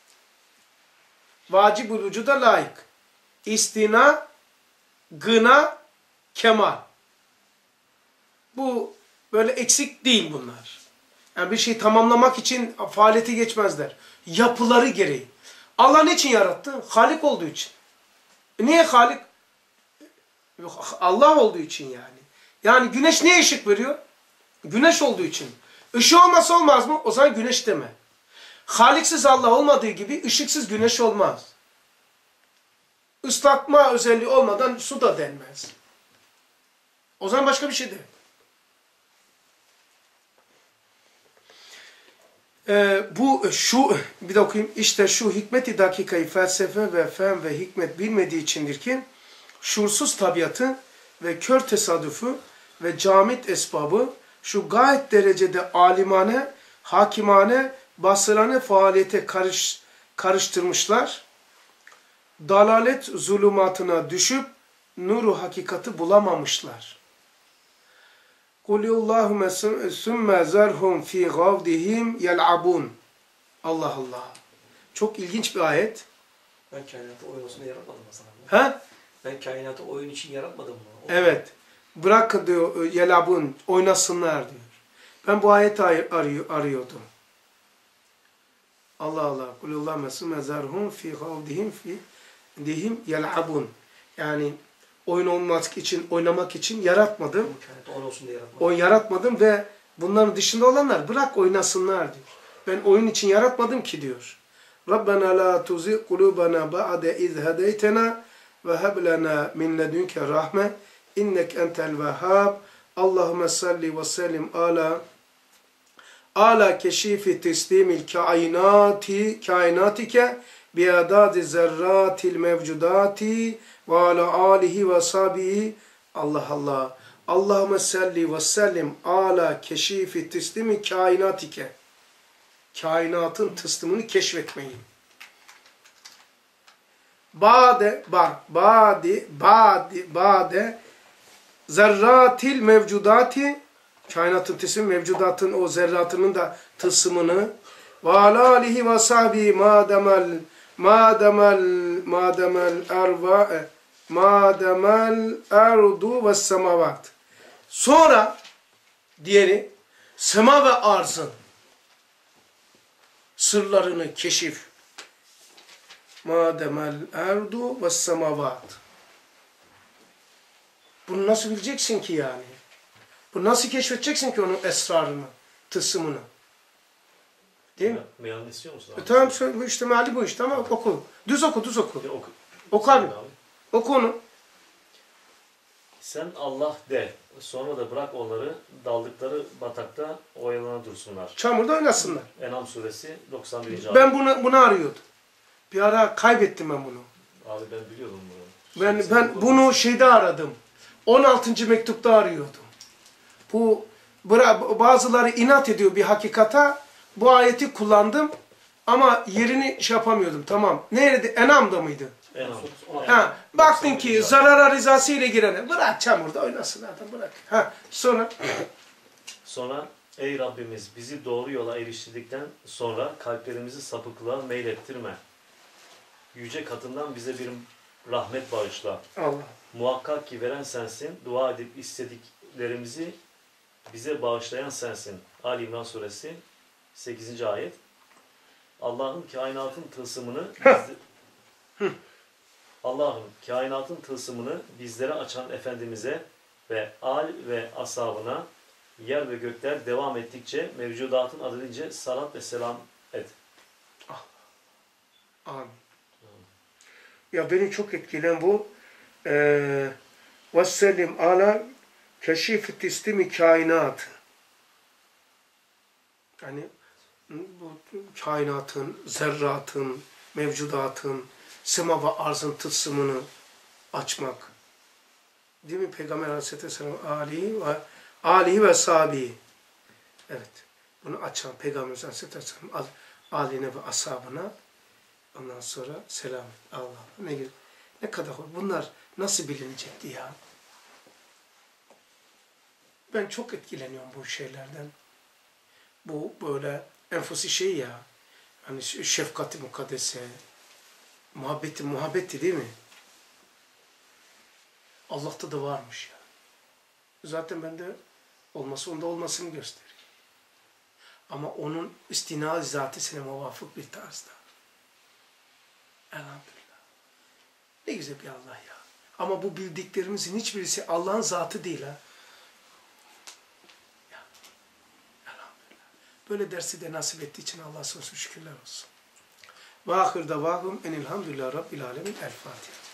Vacibül vücuda layık. İstina, gına, kemal. Bu böyle eksik değil bunlar. Yani bir şeyi tamamlamak için faaliyeti geçmezler. Yapıları gereği. Allah niçin yarattı? Halik olduğu için. E niye Halik? Allah olduğu için yani. Yani güneş niye ışık veriyor? Güneş olduğu için. Işığı olmasa olmaz mı? O zaman güneş deme. Haliksiz Allah olmadığı gibi ışıksız güneş olmaz. Islatma özelliği olmadan su da denmez. O zaman başka bir şey de. Ee, bu şu bir de okuyayım. İşte şu hikmeti dakikayı felsefe ve fen ve hikmet bilmediği içindir ki şuursuz tabiatı ve kör tesadüfü ve camit esbabı şu gayet derecede alimane, hakimane, basırane faaliyete karış, karıştırmışlar. Dalalet zulümatına düşüp nuru hakikati bulamamışlar. Kulillahümme sümme zerhum fi gavdihim yel'abun. Allah Allah. Çok ilginç bir ayet. Ben kainatı oyun olsun diye yaratmadım mı sana? Ha? Ben kainatı oyun için yaratmadım mı? O Evet. Bırak diyor yel'abun, oynasınlar diyor. Ben bu ayeti arıyor, arıyordum. Allah Allah. Kulillahümme sümme zerhum fi gavdihim fi dihim yel'abun. Yani oyun olmak için, oynamak için yaratmadım. Kainatı oyun olsun diye yaratmadım. Oyun yaratmadım ve bunların dışında olanlar bırak oynasınlar diyor. Ben oyun için yaratmadım ki diyor. Rabbena la tuzi kulubana ba'de iz hedeytena ve heb lana min ledunke rahme innek entel vehhab. Allahümme salli ve sellim ala ala keşifi teslimil kainati kainatike biadadi zerratil mevcudati ve ala alihi ve sabihi. Allah Allah. Allahümme salli ve sellim ala keşifi teslimi kainatike. Kainatın tıslimini keşfetmeyi. Bade, bak, bade, bade, bade, zerratil mevcudati, kainatın tısmı, mevcudatın o zerratının da tısmını, ve ala alihi ve sahibi mademel mademel mademel erva mademel erdu ve semavat. Sonra diğeri sema ve arzın sırlarını keşif. Mademel erdu ve semavat. Bunu nasıl bileceksin ki yani? Bunu nasıl keşfedeceksin ki onun esrarını, tılsımını? Değil mi? Mealini istiyor musun? E, tamam söyle, işte meali bu işte ama oku. Düz oku, düz oku. Ya, oku. Oku abi. Abi. Oku onu. Sen Allah de. Sonra da bırak onları daldıkları batakta oyalana dursunlar. Çamurda oynasınlar. En'am suresi doksan birinci ayet. Ben bunu, bunu arıyordum. Bir ara kaybettim ben bunu. Abi ben biliyordum bunu. Ben, Sen- ben bunu şeyde aradım. on altıncı mektupta arıyordum. Bu bıra- bazıları inat ediyor bir hakikata. Bu ayeti kullandım ama yerini şey yapamıyordum. Tamam. Nerede? Enam'da mıydı? En'am. Ha, baktın doksan ki birinci ayet. zarara rızası ile girene bırak çamurda oynasın adam bırak. Ha, sonra Sonra ey Rabbimiz bizi doğru yola eriştirdikten sonra kalplerimizi sapıklığa meylettirme. Yüce katından bize bir rahmet bağışla. Allah. Muhakkak ki veren sensin, dua edip istediklerimizi bize bağışlayan sensin. Ali İmran suresi sekizinci ayet. Allah'ın kainatın tılsımını bizde... Allah'ın kainatın tılsımını bizlere açan Efendimiz'e ve al ve ashabına yer ve gökler devam ettikçe mevcudatın adedince salat ve selam et. Amin. Ya beni çok etkilen bu. Eee Vesselim ala keşif teslimi kainat. Yani bu kainatın, zerratın, mevcudatın, sema ve arzın tılsımını açmak. Değil mi? Peygamber Aleyhisselam alihi ve alihi ve sahabi. Evet. Bunu açan Peygamber Aleyhisselam aline ve ashabına ondan sonra selam. Allah. Ne güzel. Ne kadar hoş. Bunlar nasıl bilinecekti ya? Ben çok etkileniyorum bu şeylerden. Bu böyle enfusi şey ya. Hani şefkati mukaddese, muhabbeti muhabbetti değil mi? Allah'ta da varmış ya. Zaten bende olması onda olmasını gösteriyor. Ama onun istina zatesine muvafık bir tarzda. Elhamdülillah. Ne güzel bir Allah ya. Ama bu bildiklerimizin hiçbirisi Allah'ın zatı değil ha. Ya. Elhamdülillah. Böyle dersi de nasip ettiği için Allah'a sonsuz şükürler olsun. Ve ahir davahum enilhamdülillah rabbil alemin. El Fatiha.